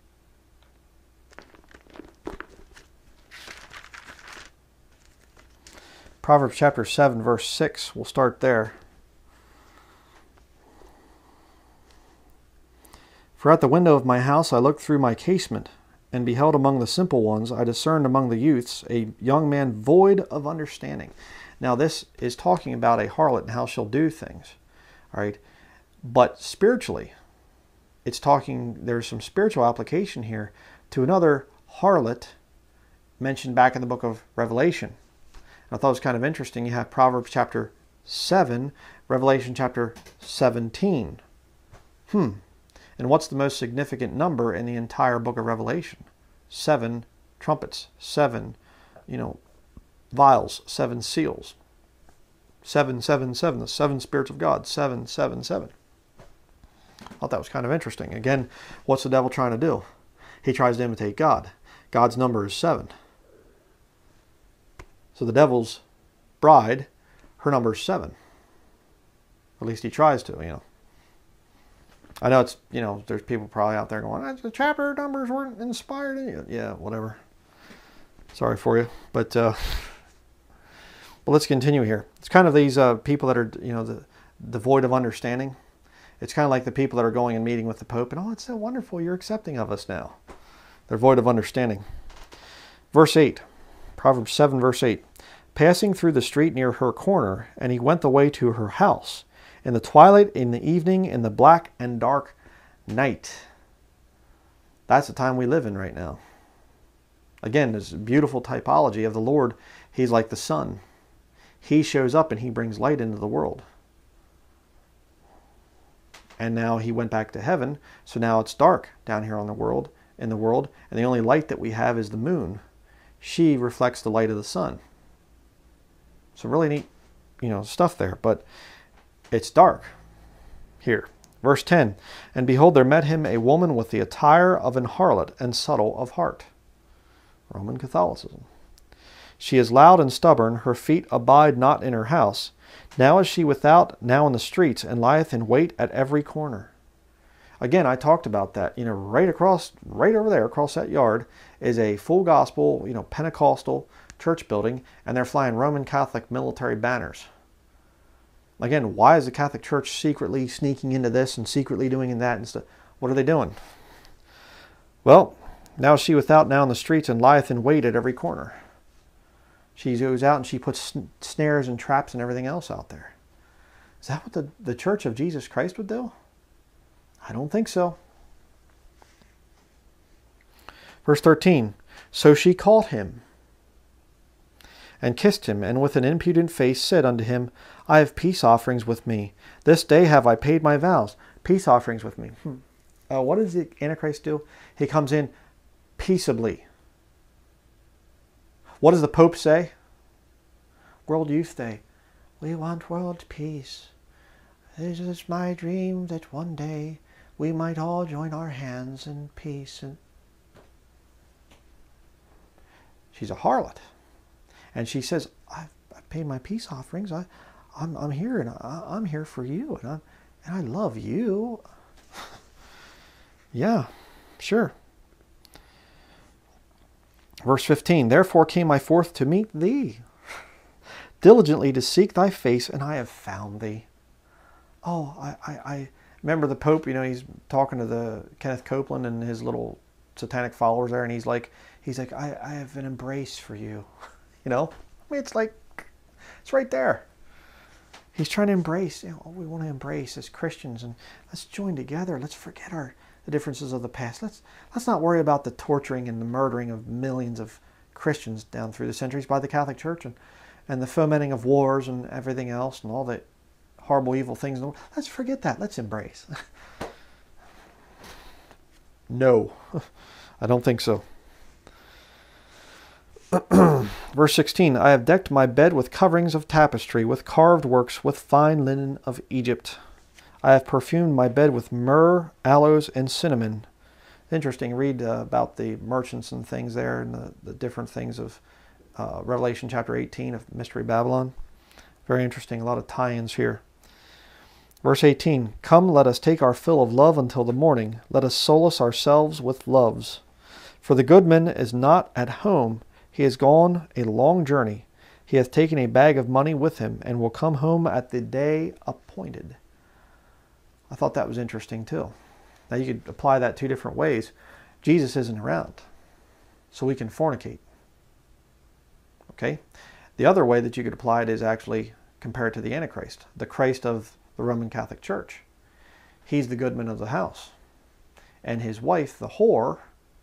Proverbs chapter seven, verse six. We'll start there. For at the window of my house I looked through my casement, and beheld among the simple ones, I discerned among the youths a young man void of understanding. Now this is talking about a harlot and how she'll do things. All right. But spiritually, it's talking, there's some spiritual application here to another harlot mentioned back in the book of Revelation. I thought it was kind of interesting. You have Proverbs chapter seven, Revelation chapter seventeen. Hmm. And what's the most significant number in the entire book of Revelation? Seven trumpets, seven, you know, vials, seven seals. Seven, seven, seven, the seven spirits of God, seven, seven, seven. I thought that was kind of interesting. Again, what's the devil trying to do? He tries to imitate God. God's number is seven. So the devil's bride, her number is seven. At least he tries to, you know. I know it's, you know, there's people probably out there going, the chapter numbers weren't inspired in you. Yeah, whatever. Sorry for you. But, uh, but let's continue here. It's kind of these uh, people that are, you know, the, devoid of understanding. It's kind of like the people that are going and meeting with the Pope and, oh, it's so wonderful, you're accepting of us now. They're void of understanding. Verse eight. Proverbs seven, verse eight. Passing through the street near her corner, and he went the way to her house, in the twilight, in the evening, in the black and dark night. That's the time we live in right now. Again, this beautiful typology of the Lord. He's like the sun. He shows up and he brings light into the world. And now he went back to heaven, so now it's dark down here on the world, in the world, and the only light that we have is the moon. She reflects the light of the sun. So really neat, you know, stuff there, but it's dark here. Verse ten, and behold, there met him a woman with the attire of an harlot and subtle of heart. Roman Catholicism. She is loud and stubborn, her feet abide not in her house. Now is she without, now in the streets, and lieth in wait at every corner. Again, I talked about that. You know, right across, right over there, across that yard, is a full gospel, you know, Pentecostal church building, and they're flying Roman Catholic military banners. Again, why is the Catholic Church secretly sneaking into this and secretly doing that and stuff? What are they doing? Well, now is she without, now in the streets, and lieth in wait at every corner. She goes out and she puts snares and traps and everything else out there. Is that what the, the Church of Jesus Christ would do? I don't think so. Verse thirteen, so she caught him and kissed him, and with an impudent face said unto him, I have peace offerings with me. This day have I paid my vows. Peace offerings with me. Hmm. Uh, what does the Antichrist do? He comes in peaceably. What does the Pope say? World Youth Day. We want world peace. This is my dream that one day we might all join our hands in peace. And she's a harlot. And she says, I've, I've paid my peace offerings. I, I'm, I'm here, and I, I'm here for you. And, I'm, and I love you. Yeah, sure. Verse fifteen, therefore came I forth to meet thee, diligently to seek thy face, and I have found thee. Oh, I, I, I remember the Pope, you know, he's talking to the Kenneth Copeland and his little satanic followers there, and he's like, he's like, I, I have an embrace for you. You know, I mean, it's like, it's right there. He's trying to embrace, you know, oh, we want to embrace as Christians, and let's join together. Let's forget our the differences of the past. Let's let's not worry about the torturing and the murdering of millions of Christians down through the centuries by the Catholic Church, and, and the fomenting of wars and everything else and all the horrible, evil things. Let's forget that. Let's embrace. No, I don't think so. Verse sixteen, I have decked my bed with coverings of tapestry, with carved works, with fine linen of Egypt. I have perfumed my bed with myrrh, aloes, and cinnamon. Interesting. Read uh, about the merchants and things there, and the, the different things of uh, Revelation chapter eighteen of Mystery Babylon. Very interesting. A lot of tie-ins here. Verse eighteen, come, let us take our fill of love until the morning. Let us solace ourselves with loves. For the goodman is not at home. He has gone a long journey. He hath taken a bag of money with him, and will come home at the day appointed. I thought that was interesting too. Now you could apply that two different ways. Jesus isn't around, so we can fornicate. Okay? The other way that you could apply it is actually compare it to the Antichrist, the Christ of the Roman Catholic Church. He's the goodman of the house. And his wife, the whore,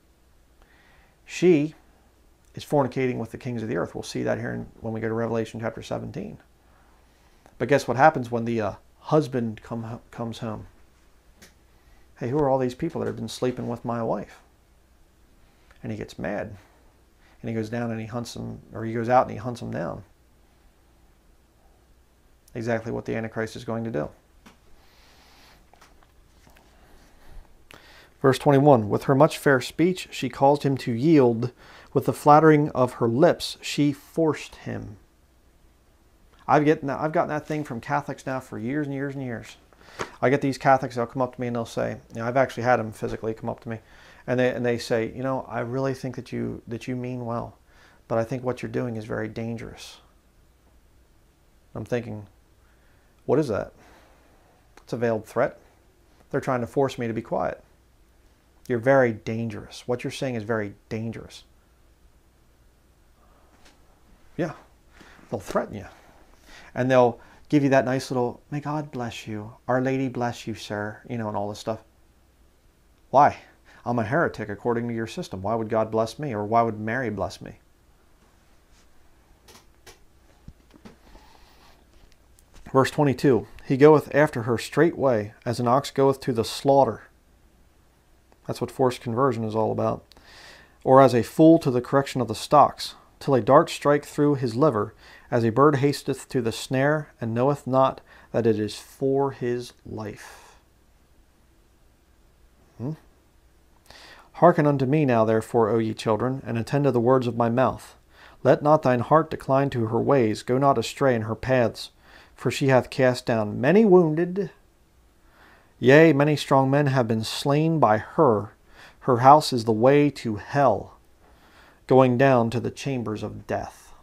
she is fornicating with the kings of the earth. We'll see that here in, when we go to Revelation chapter seventeen. But guess what happens when the uh, husband come, comes home? Hey, who are all these people that have been sleeping with my wife? And he gets mad. And he goes down and he hunts them, or he goes out and he hunts them down. Exactly what the Antichrist is going to do. Verse twenty-one, with her much fair speech she caused him to yield. With the flattering of her lips she forced him. I've, get, I've gotten that thing from Catholics now for years and years and years. I get these Catholics, they'll come up to me and they'll say, you know, I've actually had them physically come up to me, and they, and they say, you know, I really think that you, that you mean well, but I think what you're doing is very dangerous. I'm thinking, what is that? It's a veiled threat. They're trying to force me to be quiet. You're very dangerous. What you're saying is very dangerous. Yeah, they'll threaten you. And they'll give you that nice little, may God bless you, Our Lady bless you, sir, you know, and all this stuff. Why? I'm a heretic according to your system. Why would God bless me? Or why would Mary bless me? Verse twenty-two, he goeth after her straightway, as an ox goeth to the slaughter. That's what forced conversion is all about. Or as a fool to the correction of the stocks, till a dart strike through his liver, as a bird hasteth to the snare, and knoweth not that it is for his life. Hmm? Hearken unto me now, therefore, O ye children, and attend to the words of my mouth. Let not thine heart decline to her ways, go not astray in her paths, for she hath cast down many wounded. Yea, many strong men have been slain by her. Her house is the way to hell, going down to the chambers of death.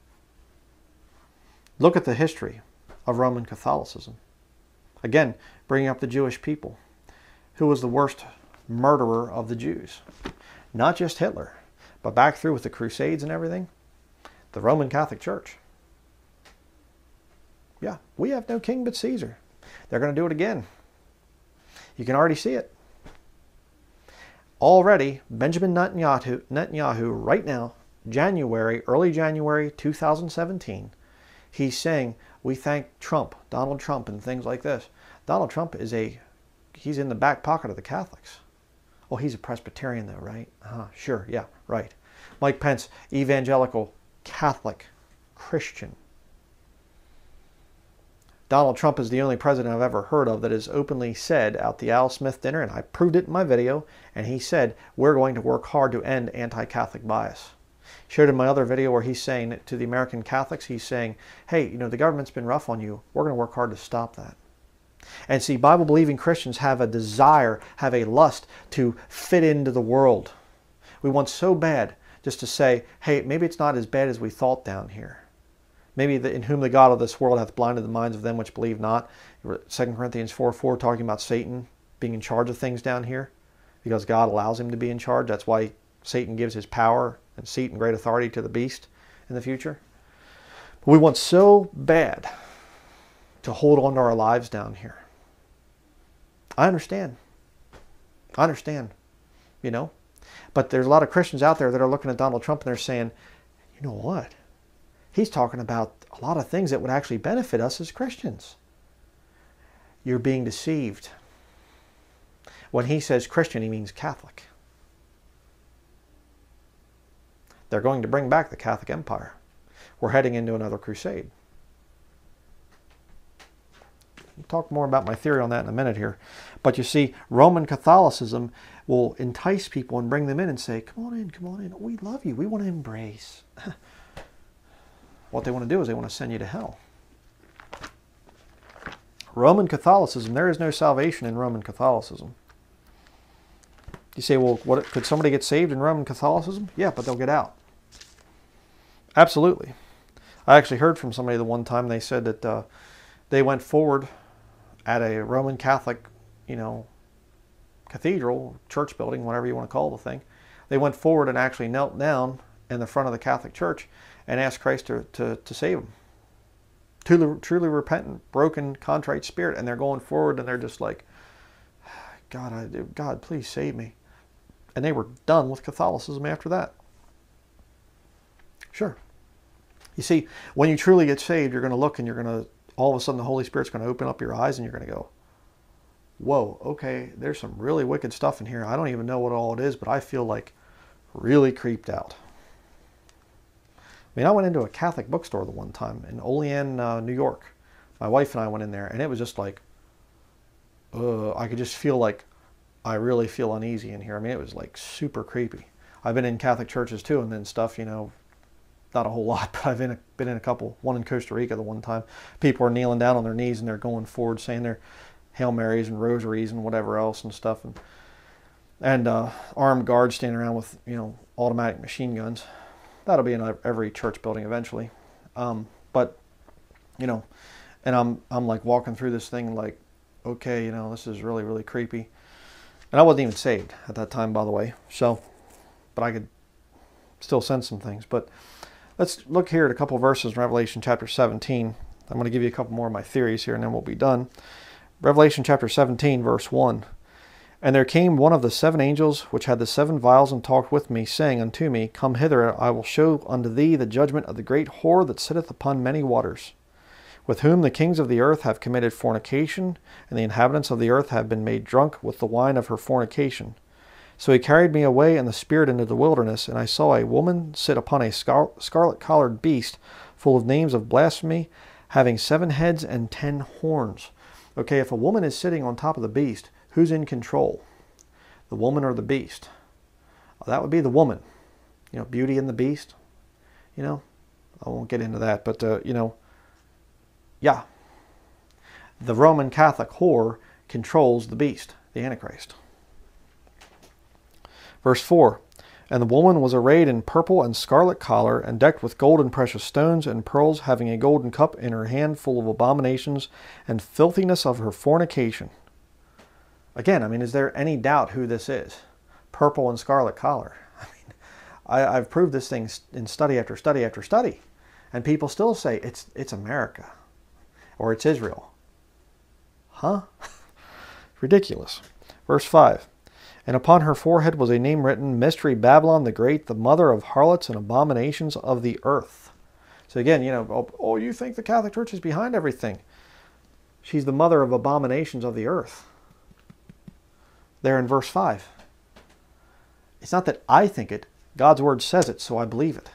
Look at the history of Roman Catholicism. Again, bringing up the Jewish people. Who was the worst murderer of the Jews? Not just Hitler, but back through with the Crusades and everything, the Roman Catholic Church. Yeah, we have no king but Caesar. They're going to do it again. You can already see it. Already, Benjamin Netanyahu, Netanyahu right now, January, early January two thousand seventeen, he's saying, we thank Trump, Donald Trump, and things like this. Donald Trump is a, he's in the back pocket of the Catholics. Oh, he's a Presbyterian though, right? Uh-huh, sure, yeah, right. Mike Pence, evangelical, Catholic, Christian. Donald Trump is the only president I've ever heard of that has openly said at the Al Smith dinner, and I proved it in my video, and he said, we're going to work hard to end anti-Catholic bias. Shared in my other video where he's saying to the American Catholics, he's saying, hey, you know, the government's been rough on you. We're going to work hard to stop that. And see, Bible-believing Christians have a desire, have a lust to fit into the world. We want so bad just to say, hey, maybe it's not as bad as we thought down here. Maybe the, in whom the God of this world hath blinded the minds of them which believe not. Second Corinthians four four talking about Satan being in charge of things down here because God allows him to be in charge. That's why Satan gives his power and seat and great authority to the beast in the future. But we want so bad to hold on to our lives down here. I understand. I understand, you know. But there's a lot of Christians out there that are looking at Donald Trump and they're saying, you know what? He's talking about a lot of things that would actually benefit us as Christians. You're being deceived. When he says Christian, he means Catholic. They're going to bring back the Catholic Empire. We're heading into another crusade. I'll talk more about my theory on that in a minute here. But you see, Roman Catholicism will entice people and bring them in and say, come on in, come on in. We love you. We want to embrace. What they want to do is they want to send you to hell. Roman Catholicism, there is no salvation in Roman Catholicism. You say, well, what, could somebody get saved in Roman Catholicism? Yeah, but they'll get out. Absolutely. I actually heard from somebody the one time, they said that uh, they went forward at a Roman Catholic, you know, cathedral, church building, whatever you want to call the thing. They went forward and actually knelt down in the front of the Catholic Church and asked Christ to, to, to save them. Truly, truly repentant, broken, contrite spirit. And they're going forward and they're just like, God, I, God, please save me. And they were done with Catholicism after that. Sure. You see, when you truly get saved, you're going to look and you're going to, all of a sudden the Holy Spirit's going to open up your eyes and you're going to go, whoa, okay, there's some really wicked stuff in here. I don't even know what all it is, but I feel like really creeped out. I mean, I went into a Catholic bookstore the one time in Olean, uh, New York. My wife and I went in there, and it was just like, uh, I could just feel like I really feel uneasy in here. I mean, it was like super creepy. I've been in Catholic churches too, and then stuff, you know, not a whole lot, but I've been, a, been in a couple. One in Costa Rica the one time. People are kneeling down on their knees, and they're going forward saying their Hail Marys and rosaries and whatever else and stuff. And, and uh, armed guards standing around with, you know, automatic machine guns. That'll be in every church building eventually. Um, but, you know, and I'm, I'm like walking through this thing like, okay, you know, this is really, really creepy. And I wasn't even saved at that time, by the way. So, but I could still sense some things. But let's look here at a couple of verses in Revelation chapter seventeen. I'm going to give you a couple more of my theories here and then we'll be done. Revelation chapter seventeen, verse one. And there came one of the seven angels which had the seven vials and talked with me, saying unto me, Come hither, I will show unto thee the judgment of the great whore that sitteth upon many waters, with whom the kings of the earth have committed fornication, and the inhabitants of the earth have been made drunk with the wine of her fornication. So he carried me away in the spirit into the wilderness, and I saw a woman sit upon a scar scarlet-collared beast, full of names of blasphemy, having seven heads and ten horns. Okay, if a woman is sitting on top of the beast, who's in control? The woman or the beast? Well, that would be the woman. You know, Beauty and the Beast. You know, I won't get into that, but, uh, you know, yeah. The Roman Catholic whore controls the beast, the Antichrist. Verse four, and the woman was arrayed in purple and scarlet collar, and decked with gold and precious stones and pearls, having a golden cup in her hand full of abominations and filthiness of her fornication. Again, I mean, is there any doubt who this is? Purple and scarlet collar. I mean, I, I've proved this thing in study after study after study. And people still say, it's, it's America. Or it's Israel. Huh? Ridiculous. Verse five. And upon her forehead was a name written, Mystery Babylon the Great, the mother of harlots and abominations of the earth. So again, you know, oh, oh, you think the Catholic Church is behind everything. She's the mother of abominations of the earth. There in verse five. It's not that I think it. God's word says it, so I believe it.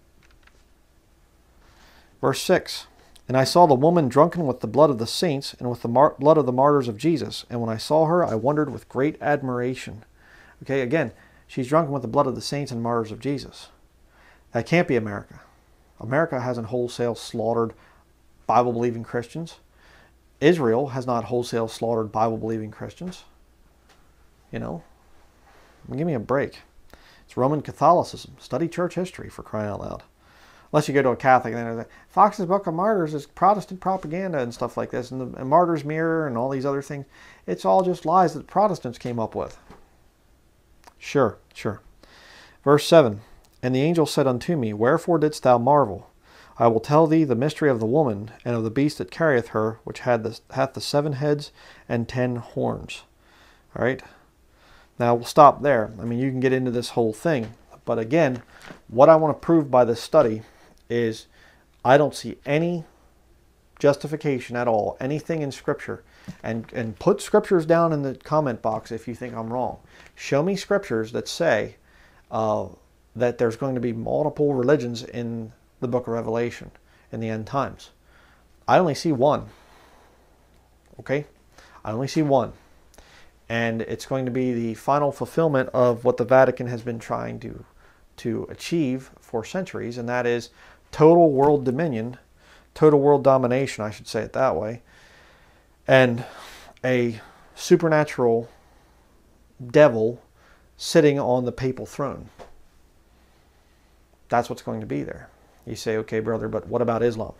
Verse six. And I saw the woman drunken with the blood of the saints and with the mar blood of the martyrs of Jesus. And when I saw her, I wondered with great admiration. Okay, again, she's drunken with the blood of the saints and martyrs of Jesus. That can't be America. America hasn't wholesale slaughtered Bible-believing Christians. Israel has not wholesale slaughtered Bible-believing Christians. You know, give me a break. It's Roman Catholicism. Study church history, for crying out loud. Unless you go to a Catholic, and they're like, Fox's Book of Martyrs is Protestant propaganda and stuff like this, and the and Martyr's Mirror and all these other things. It's all just lies that Protestants came up with. Sure, sure. Verse seven, and the angel said unto me, Wherefore didst thou marvel? I will tell thee the mystery of the woman, and of the beast that carrieth her, which had the, hath the seven heads and ten horns. All right? Now, we'll stop there. I mean, you can get into this whole thing. But again, what I want to prove by this study is I don't see any justification at all, anything in Scripture. And, and put Scriptures down in the comment box if you think I'm wrong. Show me Scriptures that say uh, that there's going to be multiple religions in the book of Revelation in the end times. I only see one. Okay? I only see one. And it's going to be the final fulfillment of what the Vatican has been trying to, to achieve for centuries, and that is total world dominion, total world domination, I should say it that way, and a supernatural devil sitting on the papal throne. That's what's going to be there. You say, okay, brother, but what about Islam?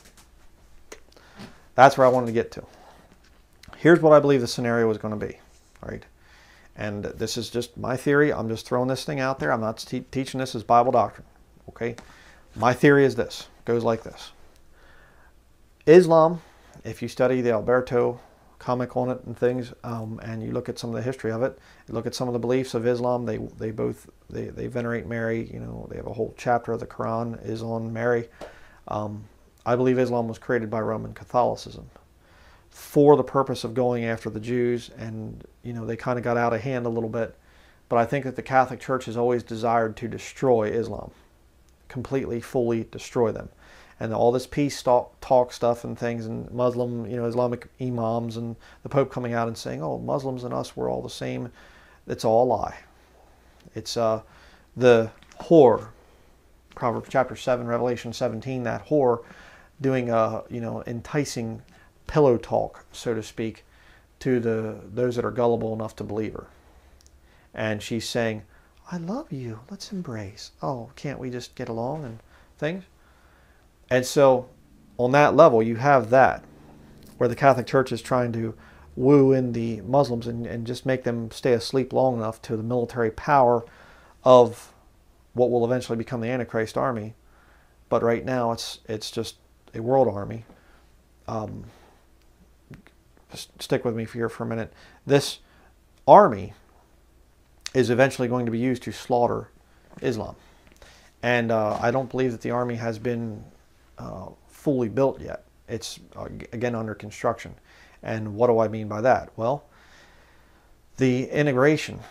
That's where I wanted to get to. Here's what I believe the scenario is going to be. Right, and this is just my theory. I'm just throwing this thing out there. I'm not te teaching this as Bible doctrine. Okay, my theory is this. It goes like this. Islam, if you study the Alberto comic on it and things, um, and you look at some of the history of it, you look at some of the beliefs of Islam. They they both they they venerate Mary. You know, they have a whole chapter of the Quran is on Mary. Um, I believe Islam was created by Roman Catholicism for the purpose of going after the Jews, and you know they kind of got out of hand a little bit. But I think that the Catholic Church has always desired to destroy Islam, completely, fully destroy them. And all this peace talk, talk stuff and things, and Muslim, you know, Islamic imams and the Pope coming out and saying, "Oh, Muslims and us, we're all the same." It's all a lie. It's uh, the whore, Proverbs chapter seven, Revelation seventeen. That whore doing, uh, you know, enticing pillow talk, so to speak, to the those that are gullible enough to believe her. And she's saying, "I love you. Let's embrace. Oh, can't we just get along and things?" And so on that level, you have that, where the Catholic Church is trying to woo in the Muslims and, and just make them stay asleep long enough to the military power of what will eventually become the Antichrist army. But right now, it's it's just a world army. Um, just stick with me here for a minute. This army is eventually going to be used to slaughter Islam. And uh, I don't believe that the army has been uh, fully built yet. It's, uh, again, under construction. And what do I mean by that? Well, the integration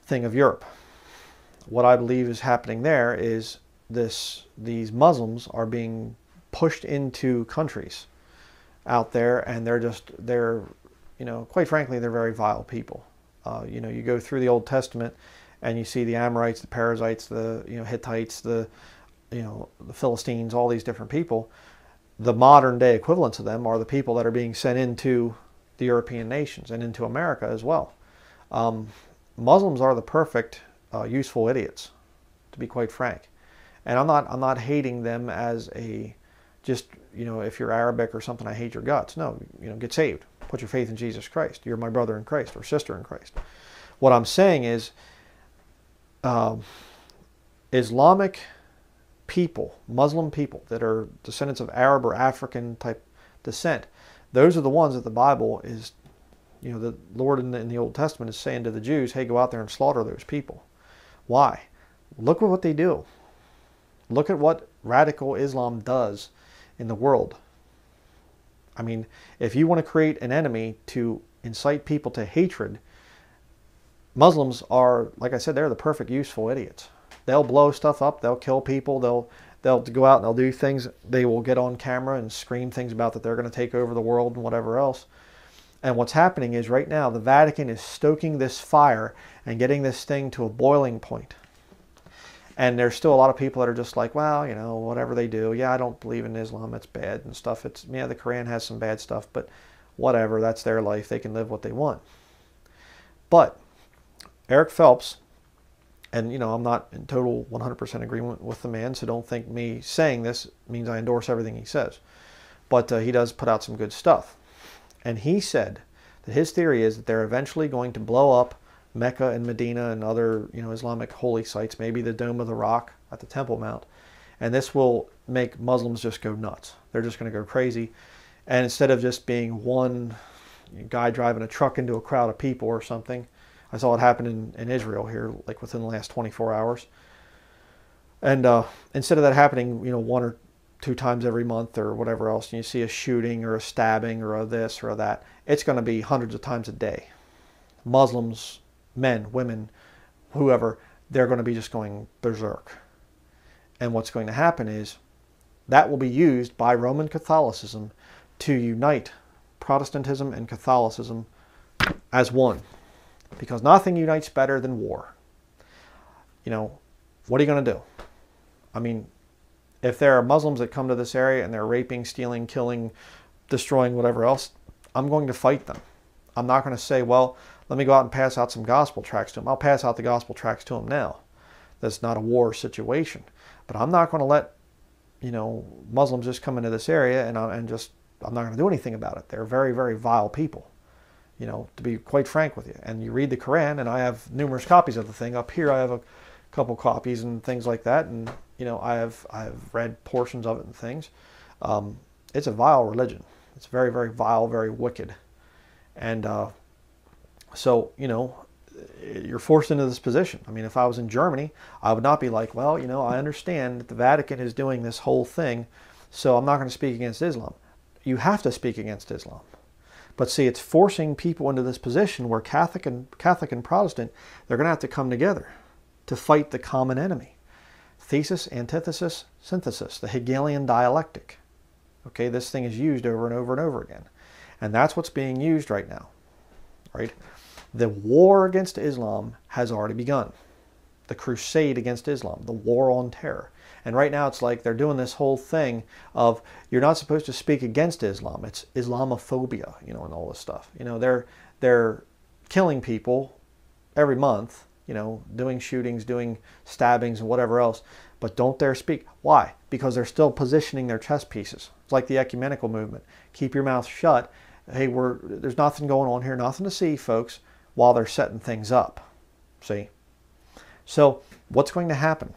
thing of Europe. What I believe is happening there is this: these Muslims are being pushed into countries out there, and they're just they're you know quite frankly they're very vile people. Uh, you know, you go through the Old Testament and you see the Amorites, the Perizzites, the you know Hittites, the you know the Philistines, all these different people. The modern day equivalents of them are the people that are being sent into the European nations and into America as well. Um, Muslims are the perfect uh, useful idiots, to be quite frank. And I'm not I'm not hating them as a just you know if you're Arabic or something, I hate your guts. No, you know get saved, put your faith in Jesus Christ. You're my brother in Christ or sister in Christ. What I'm saying is, um, Islamic people, Muslim people that are descendants of Arab or African type descent, those are the ones that the Bible is, you know, the Lord in the, in the Old Testament is saying to the Jews, hey, go out there and slaughter those people. Why? Look at what they do. Look at what radical Islam does in the world. I mean, if you want to create an enemy to incite people to hatred, Muslims are, like I said, they're the perfect useful idiots. They'll blow stuff up. They'll kill people. They'll they'll go out and they'll do things. They will get on camera and scream things about that they're going to take over the world and whatever else. And what's happening is right now the Vatican is stoking this fire and getting this thing to a boiling point. And there's still a lot of people that are just like, well, you know, whatever they do. Yeah, I don't believe in Islam. It's bad and stuff. It's yeah, the Quran has some bad stuff, but whatever. That's their life. They can live what they want. But Eric Phelps, and you know, I'm not in total one hundred percent agreement with the man, so don't think me saying this means I endorse everything he says. But uh, he does put out some good stuff. And he said that his theory is that they're eventually going to blow up Mecca and Medina and other, you know, Islamic holy sites, maybe the Dome of the Rock at the Temple Mount. And this will make Muslims just go nuts. They're just going to go crazy. And instead of just being one guy driving a truck into a crowd of people or something, I saw it happen in, in Israel here, like within the last twenty-four hours. And uh, instead of that happening, you know, one or two times every month or whatever else, and you see a shooting or a stabbing or a this or a that, it's going to be hundreds of times a day. Muslims, men, women, whoever, they're going to be just going berserk. And what's going to happen is that will be used by Roman Catholicism to unite Protestantism and Catholicism as one. Because nothing unites better than war. You know, what are you going to do? I mean, if there are Muslims that come to this area and they're raping, stealing, killing, destroying, whatever else, I'm going to fight them. I'm not going to say, well, let me go out and pass out some gospel tracts to them. I'll pass out the gospel tracts to them now. That's not a war situation. But I'm not going to let, you know, Muslims just come into this area and, and just, I'm not going to do anything about it. They're very, very vile people. You know, to be quite frank with you. And you read the Quran, and I have numerous copies of the thing. Up here I have a couple copies and things like that. And, you know, I have I have read portions of it and things. Um, it's a vile religion. It's very, very vile, very wicked. And uh, so, you know, you're forced into this position. I mean, if I was in Germany, I would not be like, well, you know, I understand that the Vatican is doing this whole thing, so I'm not going to speak against Islam. You have to speak against Islam. But see, it's forcing people into this position where Catholic and Catholic and Protestant, they're going to have to come together to fight the common enemy. Thesis, antithesis, synthesis, the Hegelian dialectic. Okay, this thing is used over and over and over again. And that's what's being used right now. Right? The war against Islam has already begun. The crusade against Islam, the war on terror. And right now it's like they're doing this whole thing of you're not supposed to speak against Islam. It's Islamophobia, you know, and all this stuff. You know, they're they're killing people every month, you know, doing shootings, doing stabbings and whatever else, but don't dare speak. Why? Because they're still positioning their chess pieces. It's like the ecumenical movement. Keep your mouth shut. Hey, we're there's nothing going on here, nothing to see, folks, while they're setting things up. See? So, what's going to happen?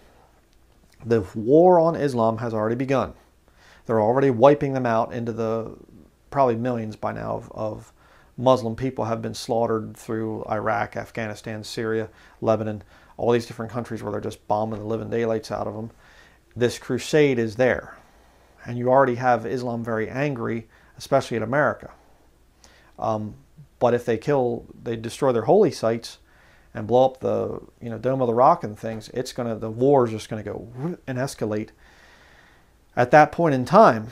The war on Islam has already begun. They're already wiping them out into the, probably millions by now of, of Muslim people have been slaughtered through Iraq, Afghanistan, Syria, Lebanon, all these different countries where they're just bombing the living daylights out of them. This crusade is there. And you already have Islam very angry, especially in America. Um, but if they kill, they destroy their holy sites, and blow up the you know Dome of the Rock and things, it's gonna the war is just gonna go and escalate. At that point in time,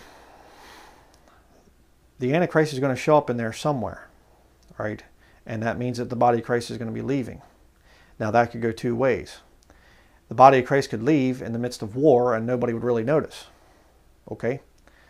the Antichrist is going to show up in there somewhere, right? And that means that the body of Christ is going to be leaving. Now that could go two ways. The body of Christ could leave in the midst of war and nobody would really notice, okay?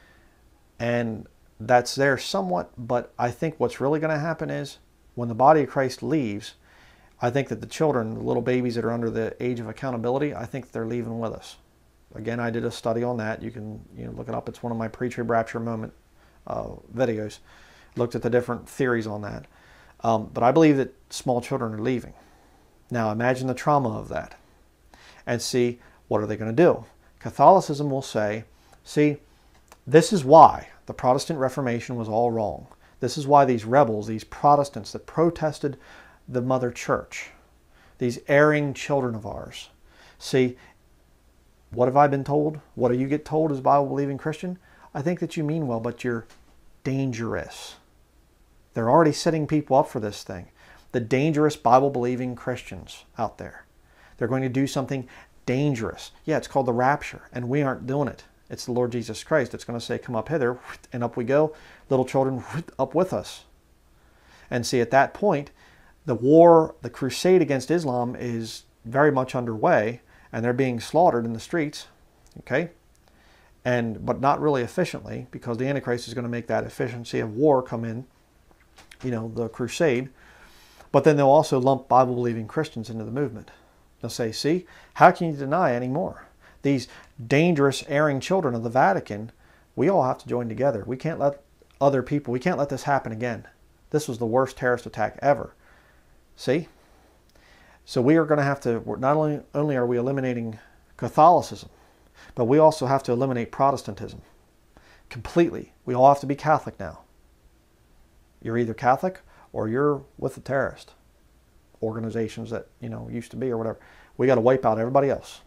And that's there somewhat, but I think what's really going to happen is when the body of Christ leaves, I think that the children, the little babies that are under the age of accountability, I think they're leaving with us. Again, I did a study on that. You can you know look it up. It's one of my pre-trib rapture moment uh, videos. Looked at the different theories on that. Um, but I believe that small children are leaving. Now imagine the trauma of that. And see, what are they going to do? Catholicism will say, see, this is why the Protestant Reformation was all wrong. This is why these rebels, these Protestants that protested the Mother Church, these erring children of ours. See, what have I been told? What do you get told as a Bible-believing Christian? I think that you mean well, but you're dangerous. They're already setting people up for this thing. The dangerous Bible-believing Christians out there. They're going to do something dangerous. Yeah, it's called the rapture, and we aren't doing it. It's the Lord Jesus Christ. It's going to say, come up hither, and up we go. Little children, up with us. And see, at that point, the war, the crusade against Islam is very much underway, and they're being slaughtered in the streets, okay? And but not really efficiently, because the Antichrist is going to make that efficiency of war come in, you know, the crusade. But then they'll also lump Bible-believing Christians into the movement. They'll say, see, how can you deny anymore? These dangerous, erring children of the Vatican, we all have to join together. We can't let other people, we can't let this happen again. This was the worst terrorist attack ever. See? So we are going to have to, not only, only are we eliminating Catholicism, but we also have to eliminate Protestantism completely. We all have to be Catholic now. You're either Catholic or you're with the terrorist organizations that, you know, used to be or whatever. We got to wipe out everybody else.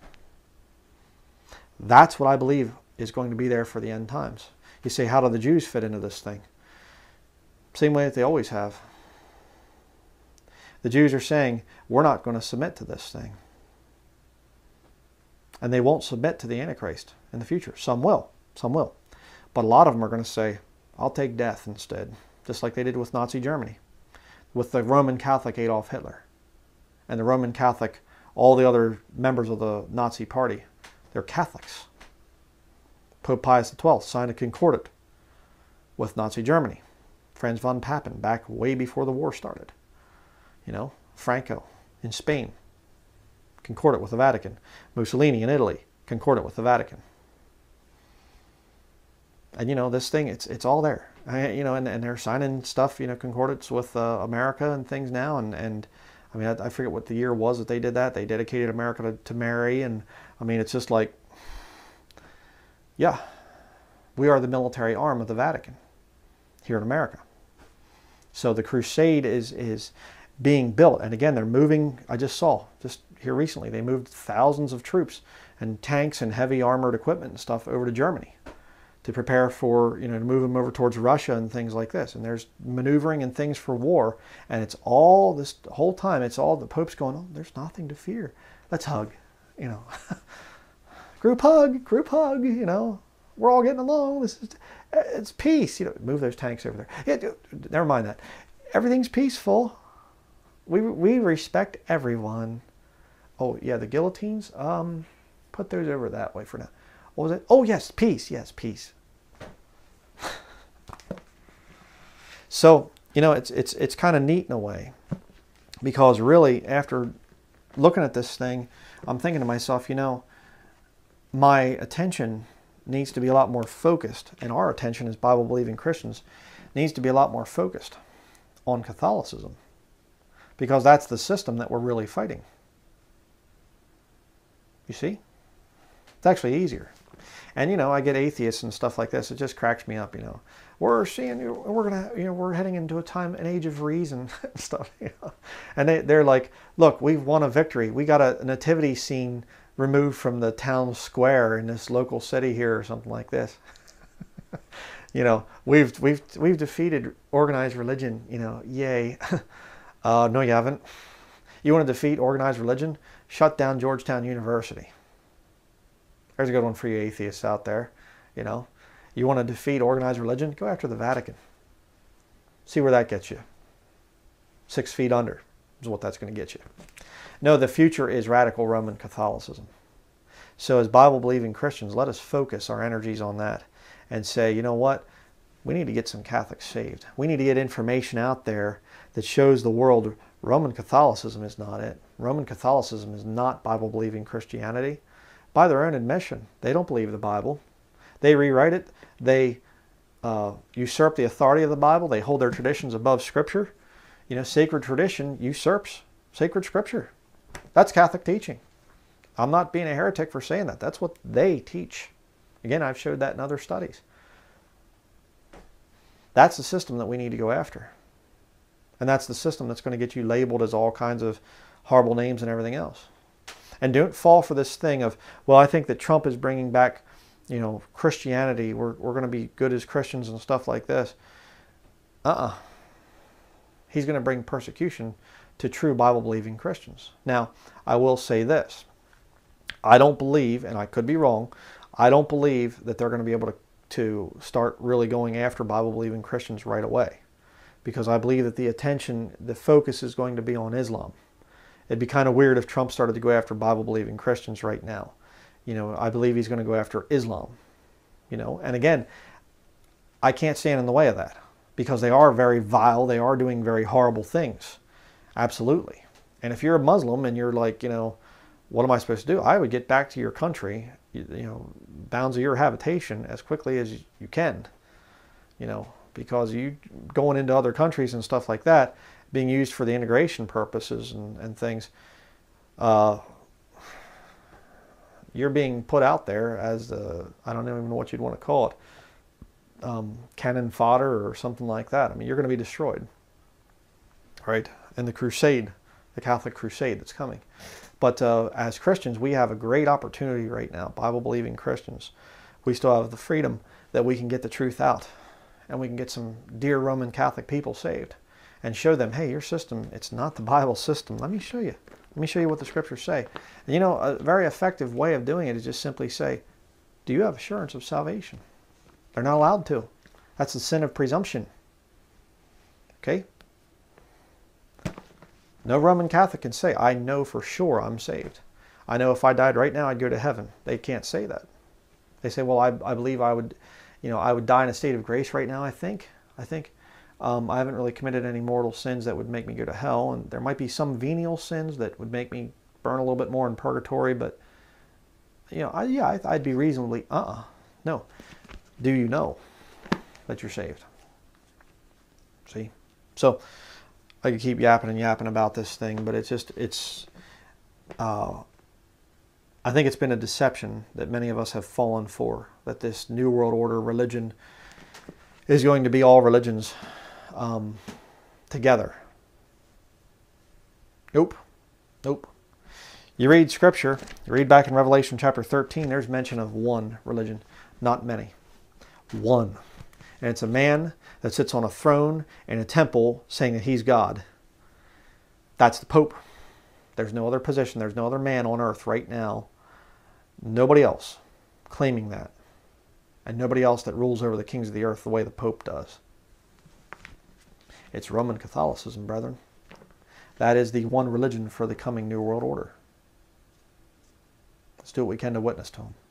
That's what I believe is going to be there for the end times. You say, how do the Jews fit into this thing? Same way that they always have. The Jews are saying, we're not going to submit to this thing. And they won't submit to the Antichrist in the future. Some will. Some will. But a lot of them are going to say, I'll take death instead. Just like they did with Nazi Germany. With the Roman Catholic Adolf Hitler. And the Roman Catholic, all the other members of the Nazi party, they're Catholics. Pope Pius the twelfth signed a concordat with Nazi Germany. Franz von Papen, back way before the war started. You know, Franco in Spain, concordant with the Vatican. Mussolini in Italy, concordant with the Vatican. And you know, this thing, it's it's all there. I, you know, and, and they're signing stuff, you know, concordats with uh, America and things now. And, and I mean, I, I forget what the year was that they did that. They dedicated America to, to Mary. And I mean, it's just like, yeah, we are the military arm of the Vatican here in America. So the crusade is is being built. And again, they're moving, I just saw, just here recently, they moved thousands of troops and tanks and heavy armored equipment and stuff over to Germany to prepare for, you know, to move them over towards Russia and things like this. And there's maneuvering and things for war. And it's all, this whole time, it's all the Pope's going, oh, there's nothing to fear. Let's hug, you know. Group hug, group hug, you know. We're all getting along. This is, it's peace. You know, move those tanks over there. Yeah, never mind that. Everything's peaceful. We we respect everyone. Oh yeah, the guillotines. Um, put those over that way for now. What was it? Oh yes, peace. Yes, peace. So you know, it's it's it's kind of neat in a way, because really, after looking at this thing, I'm thinking to myself, you know, my attention needs to be a lot more focused, and our attention as Bible-believing Christians needs to be a lot more focused on Catholicism, because that's the system that we're really fighting. You see? It's actually easier. And you know, I get atheists and stuff like this. It just cracks me up. You know, we're seeing, we're gonna, you know, we're heading into a time, an age of reason and stuff. You know? And they, they're like, look, we've won a victory. We got a nativity scene removed from the town square in this local city here, or something like this. You know, we've we've we've defeated organized religion. You know, yay. uh, no, you haven't. You want to defeat organized religion? Shut down Georgetown University. There's a good one for you atheists out there. You know, you want to defeat organized religion? Go after the Vatican. See where that gets you. Six feet under is what that's going to get you. No, the future is radical Roman Catholicism. So as Bible-believing Christians, let us focus our energies on that and say, you know what? We need to get some Catholics saved. We need to get information out there that shows the world Roman Catholicism is not it. Roman Catholicism is not Bible-believing Christianity. By their own admission, they don't believe the Bible. They rewrite it. They uh, usurp the authority of the Bible. They hold their traditions above Scripture. You know, sacred tradition usurps sacred Scripture. That's Catholic teaching. I'm not being a heretic for saying that. That's what they teach. Again, I've showed that in other studies. That's the system that we need to go after. And that's the system that's going to get you labeled as all kinds of horrible names and everything else. And don't fall for this thing of, well, I think that Trump is bringing back, you know, Christianity. We're, we're going to be good as Christians and stuff like this. Uh-uh. He's going to bring persecution to true Bible-believing Christians. Now, I will say this. I don't believe, and I could be wrong, I don't believe that they're going to be able to, to start really going after Bible-believing Christians right away. Because I believe that the attention, the focus is going to be on Islam. It'd be kind of weird if Trump started to go after Bible-believing Christians right now. You know, I believe he's going to go after Islam. You know, and again, I can't stand in the way of that. Because they are very vile, they are doing very horrible things. Absolutely. And if you're a Muslim and you're like, you know, what am I supposed to do? I would get back to your country, you, you know, bounds of your habitation as quickly as you can. You know, because you going into other countries and stuff like that, being used for the integration purposes and, and things, uh, you're being put out there as, the, I don't even know what you'd want to call it, um, cannon fodder or something like that. I mean, you're going to be destroyed, right? And the crusade, the Catholic crusade that's coming. But uh, as Christians, we have a great opportunity right now, Bible-believing Christians. We still have the freedom that we can get the truth out and we can get some dear Roman Catholic people saved and show them, hey, your system, it's not the Bible system. Let me show you. Let me show you what the Scriptures say. And you know, a very effective way of doing it is just simply say, do you have assurance of salvation? They're not allowed to. That's the sin of presumption. Okay? No Roman Catholic can say, I know for sure I'm saved. I know if I died right now, I'd go to heaven. They can't say that. They say, well, I, I believe I would, you know, I would die in a state of grace right now, I think. I think. Um, I haven't really committed any mortal sins that would make me go to hell. And there might be some venial sins that would make me burn a little bit more in purgatory. But, you know, I, yeah, I, I'd be reasonably, uh-uh. No. Do you know that you're saved? See? So, I could keep yapping and yapping about this thing, but it's just, it's, uh, I think it's been a deception that many of us have fallen for, that this New World Order religion is going to be all religions um, together. Nope. Nope. You read Scripture, you read back in Revelation chapter thirteen, there's mention of one religion, not many. One. And it's a man that sits on a throne in a temple saying that he's God. That's the Pope. There's no other position. There's no other man on earth right now. Nobody else claiming that. And nobody else that rules over the kings of the earth the way the Pope does. It's Roman Catholicism, brethren. That is the one religion for the coming New World Order. Let's do what we can to witness to them.